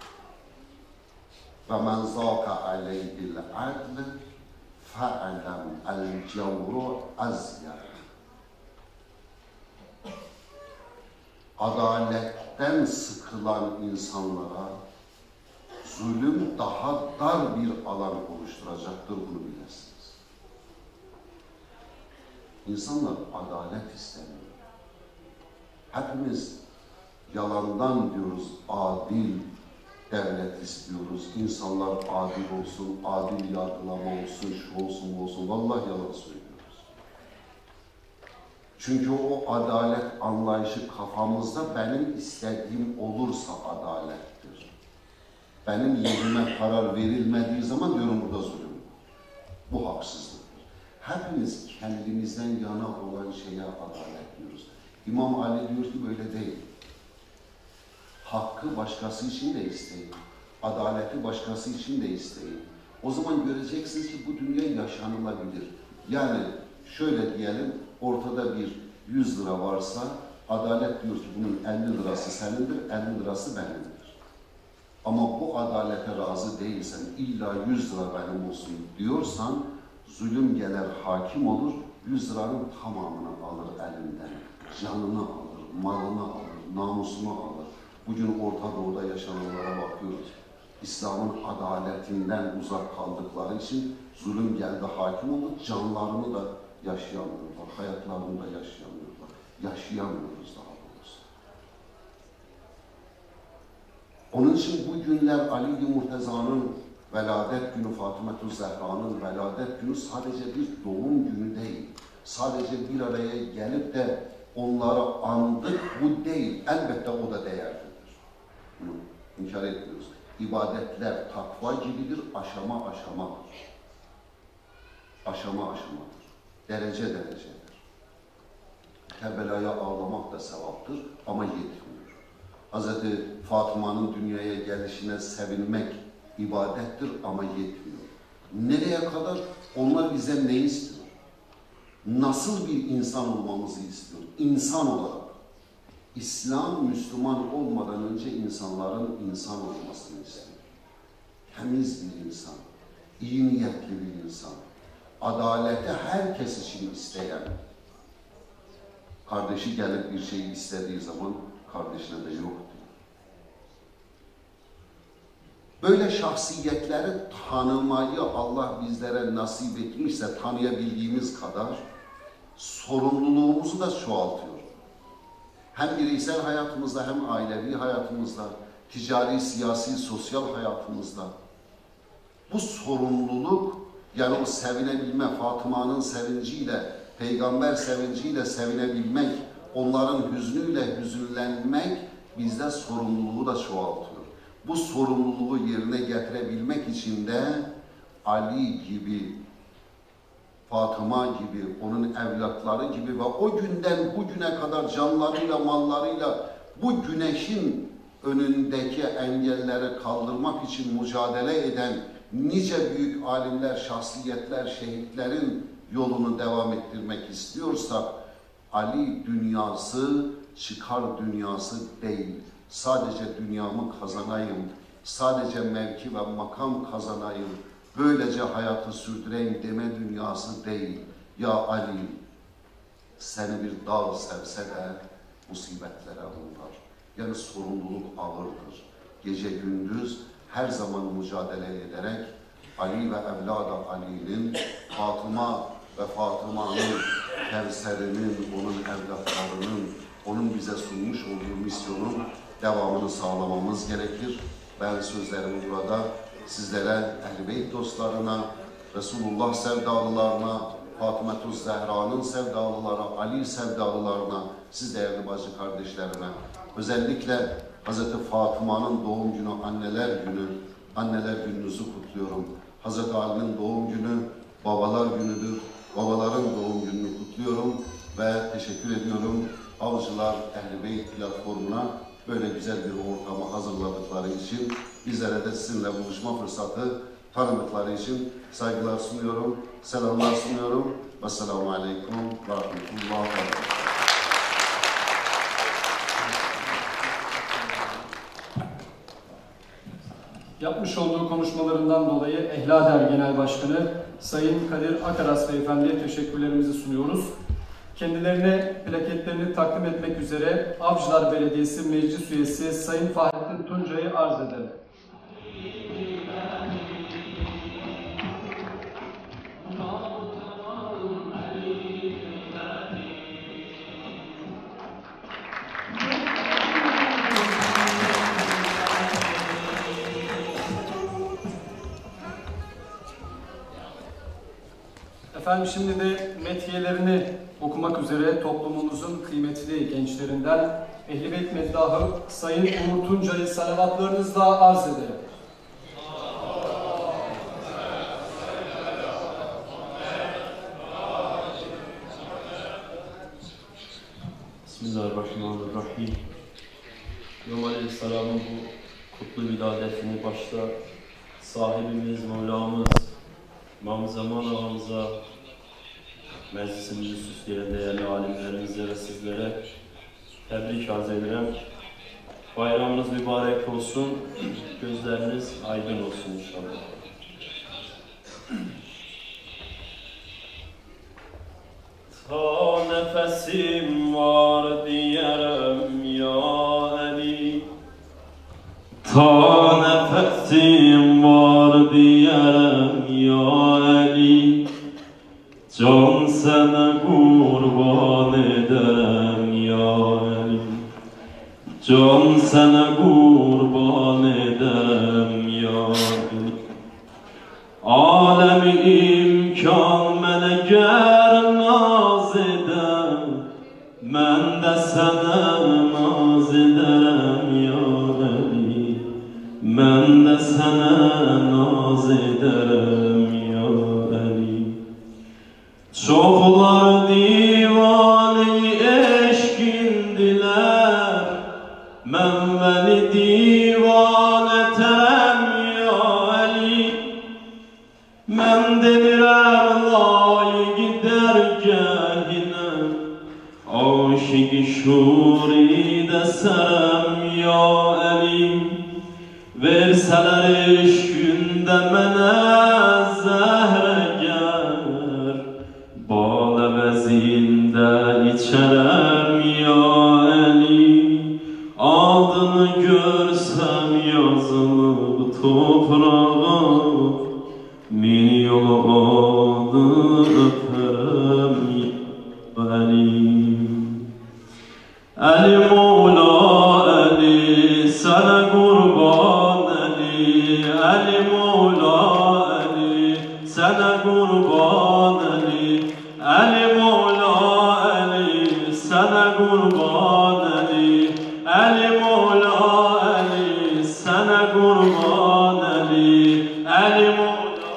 Ve men zâke aleyhil adl fe'alem el-cevru azyer. Adaletten sıkılan insanlara zulüm daha dar bir alan oluşturacaktır, bunu bilesiniz. İnsanlar adalet istemiyor. Hepimiz yalandan diyoruz, adil devlet istiyoruz. İnsanlar adil olsun, adil yargılama olsun, şu olsun, bu olsun. Vallahi yalan söylüyoruz. Çünkü o adalet anlayışı kafamızda benim istediğim olursa adalettir. Benim yerime karar verilmediği zaman diyorum burada zulüm. Bu haksızlıktır. Hepimiz kendimizden yana olan şeye adalet diyoruz. İmam Ali diyor ki böyle değil. Hakkı başkası için de isteyin. Adaleti başkası için de isteyin. O zaman göreceksiniz ki bu dünya yaşanılabilir. Yani şöyle diyelim, ortada bir 100 lira varsa, adalet diyor ki bunun 50 lirası senindir, 50 lirası benimdir. Ama bu adalete razı değilsen, illa 100 lira benim olsun diyorsan, zulüm gelir, hakim olur, 100 liranın tamamını alır elinden. canını alır, malını alır, namusunu alır. Bugün Orta Doğu'da yaşananlara bakıyoruz. İslam'ın adaletinden uzak kaldıkları için zulüm geldi, hakim oldu. Canlarını da yaşayamıyorlar, hayatlarını da yaşayamıyorlar. Yaşayamıyoruz daha doğrusu. Onun için bu günler Ali Murteza'nın veladet günü, Fatıma-tü Zehra'nın veladet günü sadece bir doğum günü değil. Sadece bir araya gelip de onları andık, bu değil. Elbette o da değerlidir. Bunu inkar etmiyoruz. İbadetler takva gibidir, aşama aşamadır. Aşama aşamadır. Derece derecedir. Kerbela'ya ağlamak da sevaptır ama yetmiyor. Hz. Fatıma'nın dünyaya gelişine sevinmek ibadettir ama yetmiyor. Nereye kadar? Onlar bize ne istiyor? Nasıl bir insan olmamızı istiyor? İnsan olarak. İslam, Müslüman olmadan önce insanların insan olmasını istiyor. Temiz bir insan, iyi niyetli bir insan, adaleti herkes için isteyen, kardeşi gelip bir şey istediği zaman kardeşine de yok diyor. Böyle şahsiyetleri tanımayı Allah bizlere nasip etmişse tanıyabildiğimiz kadar sorumluluğumuzu da çoğaltıyor. Hem bireysel hayatımızda hem ailevi hayatımızda, ticari, siyasi, sosyal hayatımızda. Bu sorumluluk, yani o sevinebilme, Fatıma'nın sevinciyle, peygamber sevinciyle sevinebilmek, onların hüznüyle hüzünlenmek bizde sorumluluğu da çoğaltıyor. Bu sorumluluğu yerine getirebilmek için de Ali gibi, Fatıma gibi, onun evlatları gibi ve o günden bugüne kadar canlarıyla, mallarıyla bu güneşin önündeki engelleri kaldırmak için mücadele eden nice büyük alimler, şahsiyetler, şehitlerin yolunu devam ettirmek istiyorsak, Ali dünyası çıkar dünyası değil. Sadece dünyamı kazanayım, sadece mevki ve makam kazanayım, böylece hayatı sürdüreyim deme dünyası değil. Ya Ali, seni bir dağ sevse de musibetlere uğrar. Yani sorumluluk ağırdır. Gece gündüz her zaman mücadele ederek Ali ve evladı Ali'nin, Fatıma ve Fatıma'nın, Kevser'inin, onun evlatlarının, onun bize sunmuş olduğu misyonun devamını sağlamamız gerekir. Ben sözlerimi burada sizlere, Ehl-i Beyt dostlarına, Resulullah sevdalılarına, Fatıma-tü Zehra'nın sevdalıları, Ali sevdalılarına, siz değerli bacı kardeşlerime, özellikle Hz. Fatıma'nın doğum günü, anneler gününüzü kutluyorum. Hz. Ali'nin doğum günü, babalar günüdür. Babaların doğum gününü kutluyorum ve teşekkür ediyorum. Avcılar Ehl-i Beyt platformuna böyle güzel bir ortamı hazırladıkları için, bizlere de sizinle buluşma fırsatı tanıdıkları için saygılar sunuyorum, selamlar sunuyorum. Vesselamu Aleyküm ve Rahmetullah ve Berekatuhu. Yapmış olduğu konuşmalarından dolayı Ehlader Genel Başkanı Sayın Kadir Akaras Beyefendi'ye teşekkürlerimizi sunuyoruz. Kendilerine plaketlerini takdim etmek üzere Avcılar Belediyesi Meclis Üyesi Sayın Fahrettin Tuncay'ı arz ederim. Efendim şimdi de metiyelerini okumak üzere toplumumuzun kıymetli gençlerinden Ehl-i Beyt Meddahı Sayın Umur Tuncay'ı salavatlarınızla arz ederim. Bismillahirrahmanirrahim. İmam Aleyhisselam'ın bu kutlu viladetini başta sahibimiz, Mevlamız, İmam Zaman ağamıza, meclisimizi süsleyen değerli alimlerimize ve sizlere tebrik arz ederim. Bayramınız mübarek olsun, gözleriniz aydın olsun inşallah. nefesim var diyerem ya Ali. Ta nefesim var diyerem ya Ali. Can sana kurban ederem ya Ali. Can sana kurban ederem ya Ali. Alemi imkan mənə gər naz edəm, mən də sənə naz edərəm ya Ali. Mən də sənə naz edərəm ya Ali. Çoxlar divane eşkindilər, mən məni divane tərəm ya Ali. Mən demirəm layiq dərgəhinə, aşıqı şuridə sərəm ya Ali. Versələr eşkündə mənə zəhrə gər, bal əvəzində içərəm ya Ali. Adını görsəm yazılıb toprağa, min yolu adı öpərəm ya Ali. Ali Mola Ali, sənə qurban Ali. Ali Mola Ali, sənə qurban Ali. Ali Mola Ali, sənə qurban Ali. Ali Mola Ali, sənə qurban Ali. Ali Mola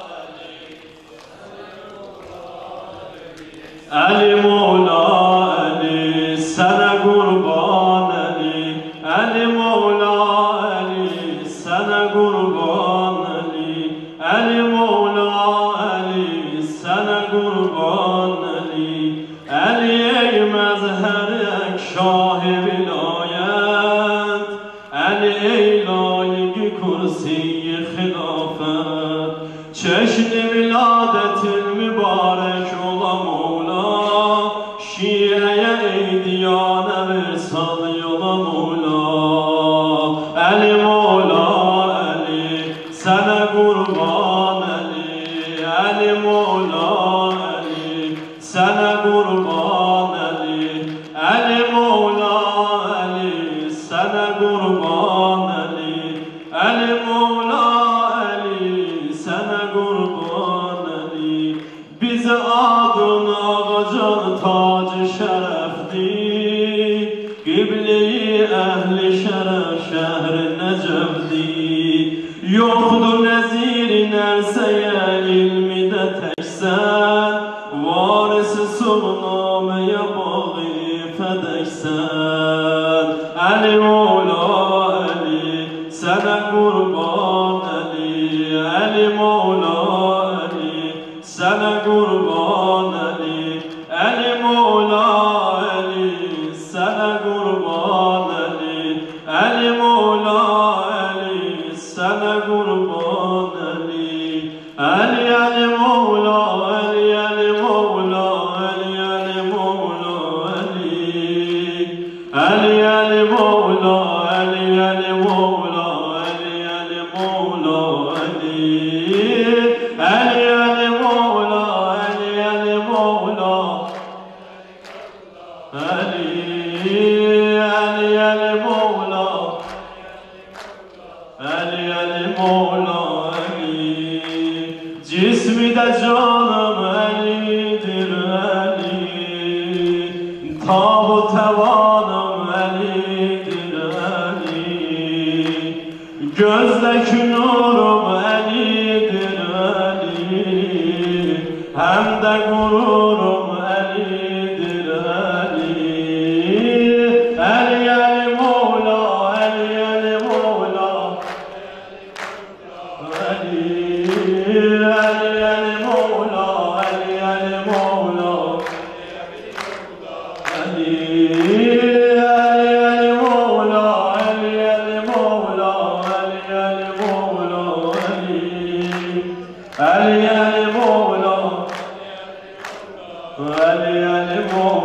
Ali Mola Ali, sənə qurban Ali. Ali Mola Ali, sənə qurban Ali. Ali Mola Ali, sənə qurban Ali. Ali ey məzhərək şah-ı vilayət, Ali ey layiq kursi-i xilafət. Çeşni viladetin mübarek ola Mola, Şiəyə ey diyanə versal yola Mola. Ali Mola Ali, sənə qurban Ali. Ali Mola Ali, sənə qurban Ali. Ali Mola Ali, sənə qurban Ali. Ali Mola Ali, sənə qurban Ali. Bizə adın ağacan tacı şərəfdir, qibli-i əhli şərəf şəhri Nəcəfdir. Yoxdur nəziri nərsəyə ilmi də təksən, varisi suğnaməyə bağı fədəksən. Ali Mola Ali, sənə qurban Ali. Ali Mola Ali, sənə qurban Ali. Ali Mola Ali, sənə qurban Ali. Ali Mola Ali, sənə qurban Ali. Ali Ali Mola Ali, Ali Mola Ali, Ali Mola Ali. Ali Ali Mola Ali, Ali Mola Ali, Ali Mola Ali. Ali Ali Mola Ali, Ali Mola Ali. Ali Ali Mola Ali, Ali Mola Ali. Cismi de canım Ali'dir Ali, tabu tevanım Ali'dir Ali. Gözdeki nurum Ali'dir Ali, hem de gururum Ali'dir Ali. Ali Ali Mola Ali, Ali Mola Ali. Ali Ali Mola Ali, Ali Mola Ali. Ali Ali Mola Ali, Ali Mola Ali, Ali Mola Ali. Ali Ali Mola Ali, Ali Mola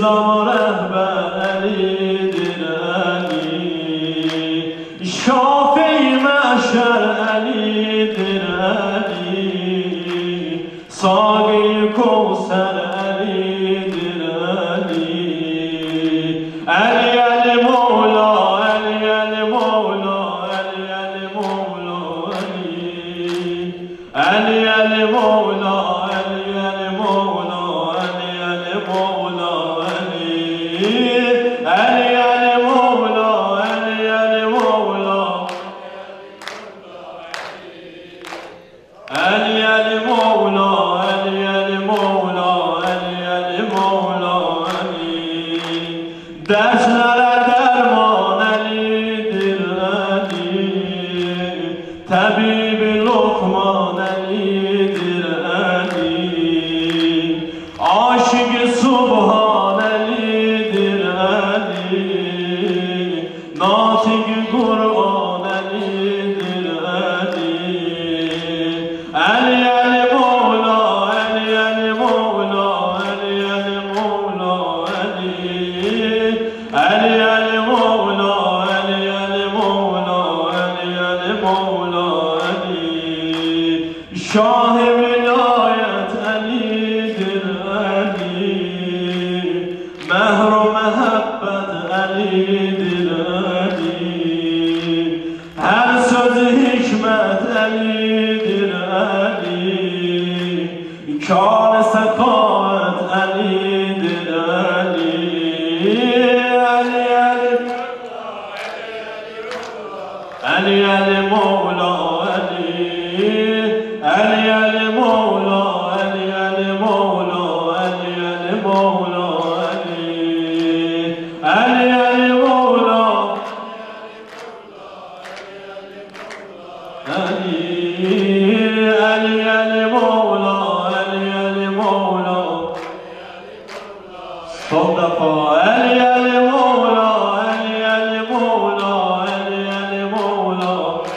İslam rehber Ali'dir Ali. Şafii meşer Ali'dir Ali. Sâgî Kevser Ali'dir Ali. Ali Ali Mevla, Ali Ali Mevla, Ali Ali Mevla Ali. Ali Ali Mevla, Ali Ali Mevla, Ali Ali Mevla Ali. Ali Ali Mevla, Ali Ali Mevla. Ali Ali Mevla, Ali Ali Mevla, Ali Ali Mevla Ali. Derslere derman Ali'dir Ali. Tabibi Lokman Ali'dir Ali. Aşık-ı Subhan Ali'dir Ali. Natik-i Kur'an Ali'dir Ali. Ali Ali Mevla, Ali Ali Mevla, Ali Ali Mevla Ali. Ali Ali Mevla, Ali Ali Mevla, Ali Ali Mevla Ali. Şah-ı vilayet Ali'dir Ali. Mehr-u mehabbet Ali'dir Ali. Her sözü hikmet Ali'dir Ali. Kâr-ı sekavet Ali'dir Ali. Ali Ali Ali Ali Mevla Ali. Ali Ali Mevla, Ali Ali Mevla, Ali Ali Mevla Ali. Ali Ali Mevla, Ali Ali Ali Mevla, Ali Ali Mevla. Son defa Ali Ali Mevla, Ali Ali Mevla, Ali Ali Mevla.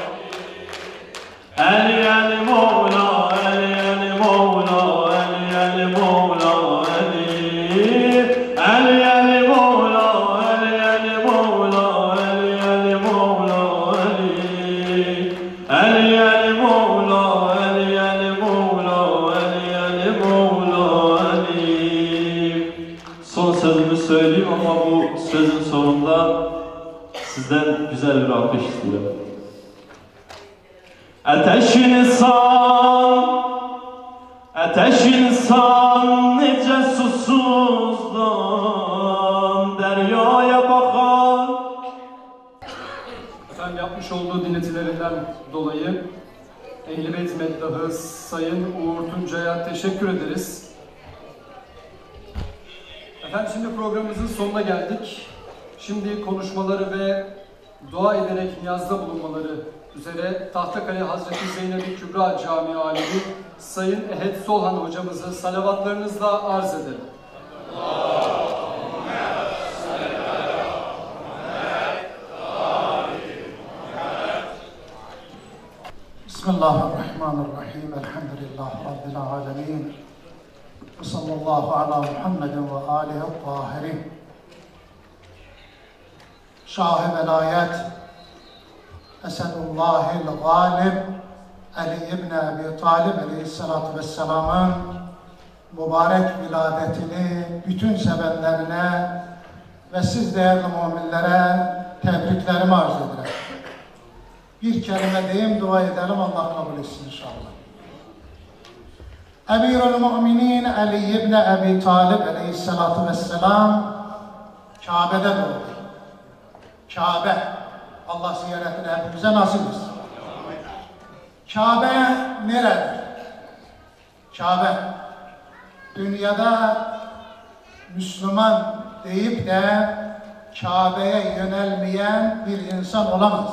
Ali Ali Mevla, Ali Ali Mevla, Ali Ali Mevla Ali. Ali Ali Mevla, Ali Ali Mevla, Ali Ali Mevla Ali. Ali Ali Mevla, Ali Ali Mevla, Ali Ali Mevla Ali. Son sözümü söyleyeyim ama bu sözün sonunda sizden güzel bir alkış istiyorum. Ateş insan nece susuzdan deryaya bakar. Efendim yapmış olduğu dinletilerinden dolayı Ehl-i Beyt Meddahı Sayın Uğur Tuncay'a teşekkür ederiz. Efendim şimdi programımızın sonuna geldik. Şimdi konuşmaları ve dua ederek niyazda bulunmaları üzere Tahtakale Hazreti Zeynep-i Kübra Camii Alimi Sayın Ehed Solhan hocamızı salavatlarınızla arz ederim. Bismillahirrahmanirrahim. Elhamdülillah Rabbil alemin. Ve sallallahu ala Muhammedin ve alihi tahirin. Şah-ı velayet Esedullahil Galib Ali İbni Ebi Talib Aleyhisselatü Vesselam'ın mübarek viladetini bütün sevenlerine ve siz değerli müminlere tebriklerimi arz ederim. Bir kelime diyeyim, dua edelim, Allah kabul etsin inşallah. Emirül Müminin Ali İbni Ebi Talib Aleyhisselatü Vesselam Kabe'de doğdu. Kabe, Allah ziyaretini hepimize nasip etsin. Kabe neredir? Kabe, dünyada Müslüman deyip de Kabe'ye yönelmeyen bir insan olamaz.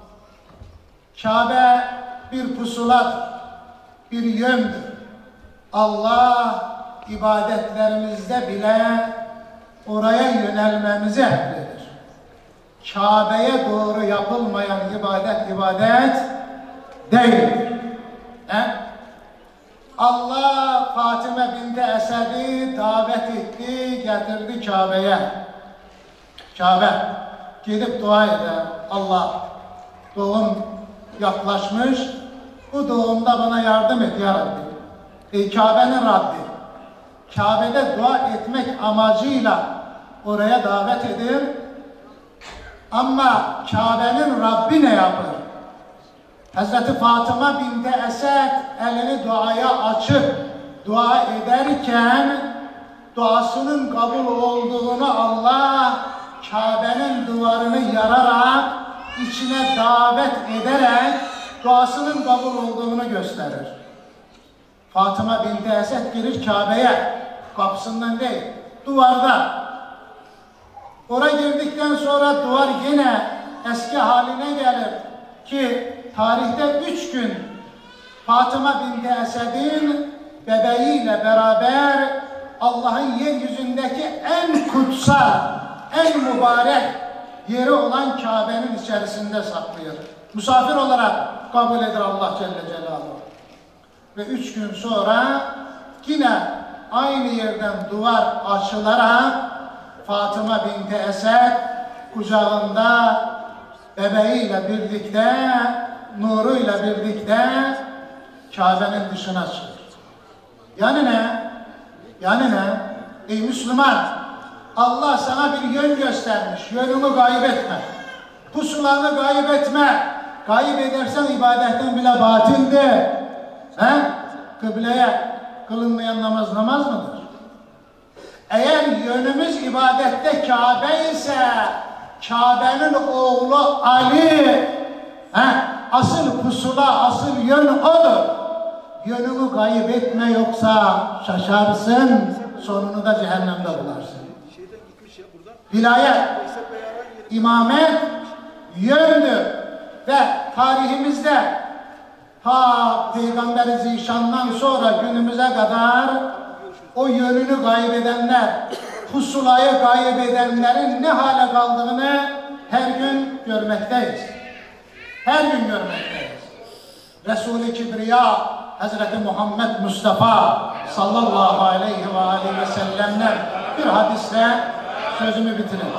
Kabe bir pusulat, bir yöndür. Allah ibadetlerimizde bile oraya yönelmemizi emreder. Kabe'ye doğru yapılmayan ibadet değildir. Allah Fatime binti Esed'i davet etti, getirdi Kabe'ye. Kabe, gidip dua eder. Allah, doğum yaklaşmış, bu doğumda bana yardım et ya Rabbi. Ey Kabe'nin Rabbi, Kabe'de dua etmek amacıyla oraya davet edin. Ama Kabe'nin Rabbi ne yapır? Hazreti Fatıma binti Esed elini duaya açıp dua ederken duasının kabul olduğunu Allah Kabe'nin duvarını yararak içine davet ederek duasının kabul olduğunu gösterir. Fatıma binti Esed girir Kabe'ye, kapısından değil, duvarda. Oraya girdikten sonra duvar yine eski haline gelir ki tarihte 3 gün Fatıma binti Esed'in bebeğiyle beraber Allah'ın yeryüzündeki en kutsal, en mübarek yeri olan Kabe'nin içerisinde saklıyor. Misafir olarak kabul eder Allah Celle Celaluhu. Ve 3 gün sonra yine aynı yerden duvar açılarak Fatıma binti Esed kucağında bebeğiyle birlikte, nuruyla birlikte Kabe'nin dışına çıkıyor. Yani ne? Yani ne? Ey Müslüman, Allah sana bir yön göstermiş. Yönünü kaybetme. Pusulanı kaybetme. Kaybedersen ibadetten bile batildir. He? Kıbleye kılınmayan namaz namaz mıdır? Eğer yönümüz ibadette Kabe ise Kabe'nin oğlu Ali, asıl pusula, asıl yön odur. Yönünü kaybetme yoksa şaşarsın, sonunu da cehennemde bularsın. Vilayet, imamet yöndür ve tarihimizde ta Peygamber-i Zişan'dan sonra günümüze kadar o yönünü kaybedenler, pusulayı kaybedenlerin ne hale kaldığını her gün görmekteyiz. Her gün görmekteyiz. Resul-i Kibriya Hazreti Muhammed Mustafa sallallahu aleyhi ve sellem'den bir hadisle sözümü bitirin.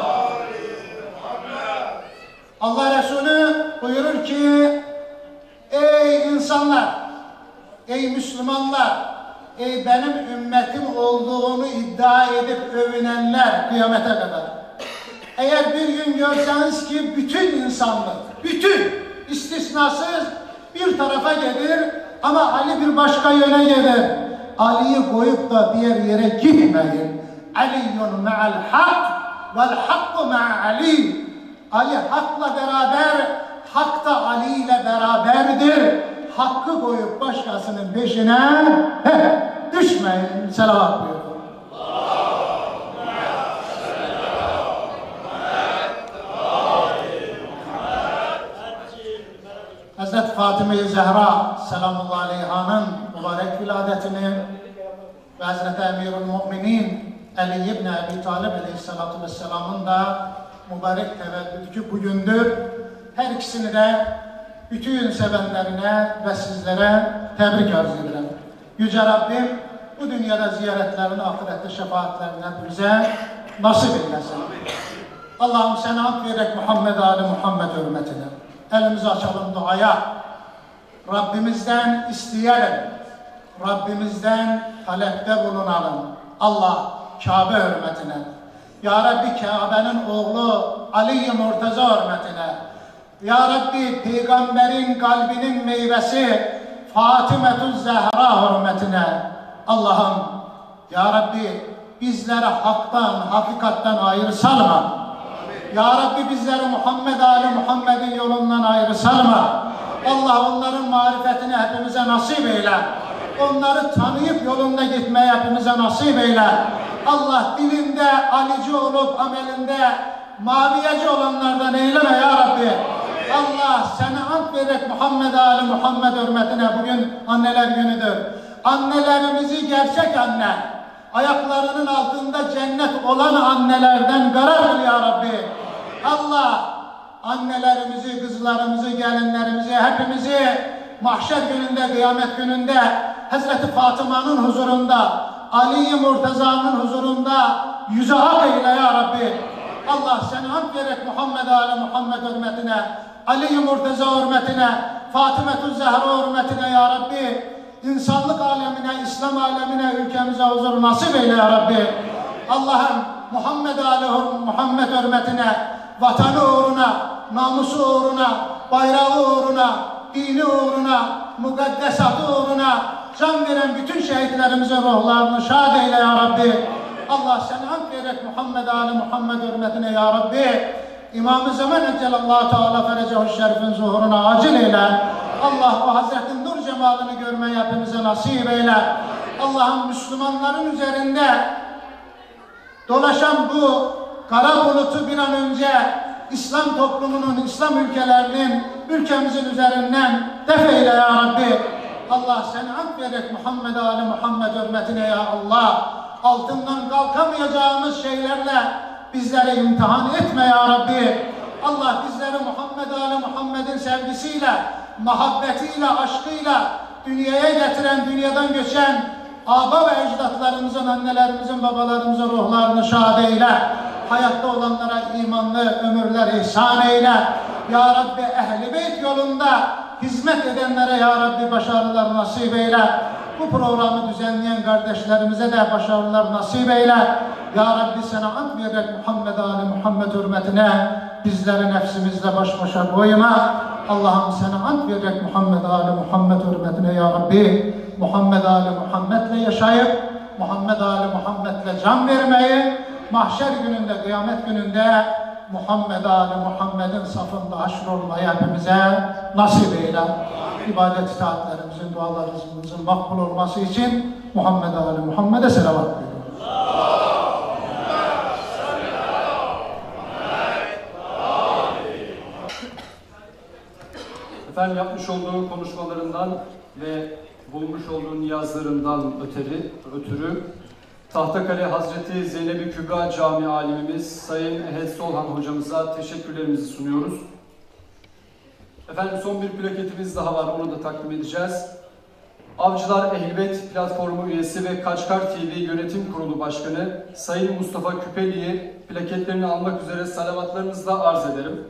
Allah Resulü buyurur ki, ey insanlar, ey Müslümanlar, ey benim ümmetim olduğunu iddia edip övünenler kıyamete kadar. Eğer bir gün görseniz ki bütün insanlık, bütün istisnasız bir tarafa gelir ama Ali bir başka yöne gelir. Ali'yi koyup da diğer yere gitmeyin. Aliyyun ma'al hak vel hakku ma'a Ali. Ali hakla beraber, hak da Ali ile beraberdir. Hakkı koyup başkasının peşine düşmeyin. Selavat buyurun. Hazreti Fatıma-i Zehra selamullahi aleyha'nın mübarek viladetini ve Hazreti Emirul Mu'minin Ali ibn Abi Talib aleyhissalatu vesselamın da mübarek tevellüdü bugündür. Her ikisini de bütün sevenlerine ve sizlere tebrik arz ederim. Yüce Rabbim bu dünyada ziyaretlerini, ahirette şefaatlerini hepimize nasip eylesin. Allah'ım sana hak vererek Muhammed Ali Muhammed hürmetine elimizi açalım duaya. Rabbimizden isteyelim. Rabbimizden talepte bulunalım. Allah Kabe hürmetine. Ya Rabbi Kabe'nin oğlu Ali-i Murtaza hürmetine. Ya Rabbi Peygamberin kalbinin meyvesi Fatıma-tü Zehra hürmetine. Allah'ım Ya Rabbi bizleri haktan, hakikatten ayrı salma. Ya Rabbi bizleri Muhammed Ali Muhammed'in yolundan ayrı salma. Allah onların marifetini hepimize nasip eyle. Onları tanıyıp yolunda gitmeye hepimize nasip eyle. Allah dilinde alici olup amelinde maviyeci olanlardan eyleme ya Rabbi. Allah sana ant vererek Muhammed Ali Muhammed hürmetine bugün anneler günüdür. Annelerimizi gerçek anne, ayaklarının altında cennet olan annelerden karar kıl ya Rabbi. Allah annelerimizi, kızlarımızı, gelinlerimizi, hepimizi mahşer gününde, kıyamet gününde Hazreti Fatıma'nın huzurunda, Ali-i Murteza'nın huzurunda yüze hak eyle ya Rabbi. Allah seni hamd vererek Muhammed Ali Muhammed hürmetine, Ali-i Murteza hürmetine, Fatımetü Zehra hürmetine ya Rabbi, insanlık alemine, İslam alemine, ülkemize huzur nasip eyle ya Rabbi. Allah'ım Muhammed Ali Muhammed hürmetine, vatanı uğruna, namusu uğruna, bayrağı uğruna, dini uğruna, mukaddesatı uğruna can veren bütün şehitlerimizin ruhlarını şad eyle ya Rabbi. Allah seni hamd vererek Muhammed Ali Muhammed hürmetine ya Rabbi, İmam-ı Zaman Eccelallahu Teala Ferecehu Şerif'in zuhuruna acil eyle. Allah o Hazretin nur cemalini görmeyi hepimize nasip eyle. Allah'ın Müslümanların üzerinde dolaşan bu kara bulutu bir an önce İslam toplumunun, İslam ülkelerinin, ülkemizin üzerinden def eyle ya Rabbi. Allah seni hamd vererek Muhammed Ali Muhammed hürmetine ya Allah, altından kalkamayacağımız şeylerle bizleri imtihan etme ya Rabbi. Allah bizleri Muhammed Ali Muhammed'in sevgisiyle, muhabbetiyle, aşkıyla dünyaya getiren, dünyadan göçen aba ve ecdatlarımızın, annelerimizin, babalarımızın ruhlarını şad eyle. Hayatta olanlara imanlı ömürler ihsan eyle. Ya Rabbi Ehl-i Beyt yolunda hizmet edenlere ya Rabbi başarılar nasip eyle. Bu programı düzenleyen kardeşlerimize de başarılar nasip eyle. Ya Rabbi sana hamd vererek Muhammed Ali Muhammed hürmetine bizleri nefsimizle baş başa koyma. Allah'ım sana hamd vererek Muhammed Ali Muhammed hürmetine ya Rabbi Muhammed Ali Muhammed'le yaşayıp Muhammed Ali Muhammed'le can vermeyi, mahşer gününde, kıyamet gününde Muhammed Ali Muhammed'in safında haşr olmayı hepimize nasip eyle. İbadet itaatlerimizin, dualarımızın makbul olması için Muhammed Ali Muhammed'e selavat veriyoruz. Efendim yapmış olduğu konuşmalarından ve bulmuş olduğu niyazlarından ötürü Tahtakale Hazreti Zeynep-i Kübra Camii alimimiz Sayın Ehed Solhan hocamıza teşekkürlerimizi sunuyoruz. Efendim son bir plaketimiz daha var, onu da takdim edeceğiz. Avcılar Ehl-i Beyt platformu üyesi ve Kaçkar TV Yönetim Kurulu Başkanı Sayın Mustafa Küpeli'yi plaketlerini almak üzere salavatlarınızla arz ederim.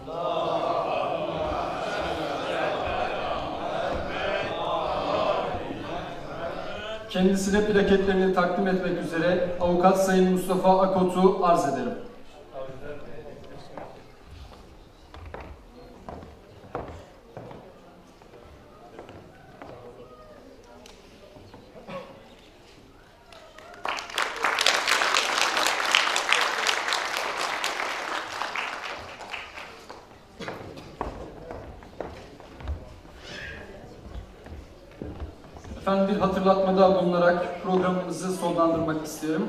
Kendisine plaketlerini takdim etmek üzere Avukat Sayın Mustafa Akot'u arz ederim. Efendim bir hatırlatmada bulunarak programımızı sonlandırmak isterim.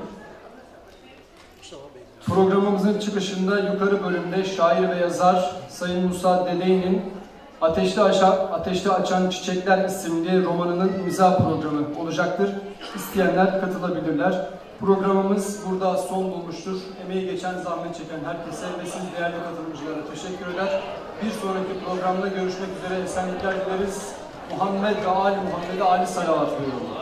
Programımızın çıkışında yukarı bölümde şair ve yazar Sayın Musa Dedey'nin Ateşte Açan Çiçekler isimli romanının imza programı olacaktır. İsteyenler katılabilirler. Programımız burada son bulmuştur. Emeği geçen, zahmet çeken herkese ve siz değerli katılımcılara teşekkür eder. Bir sonraki programda görüşmek üzere. Esenlikler dileriz. Muhammed ve Ali Muhammed'e Ali salavat veriyorum.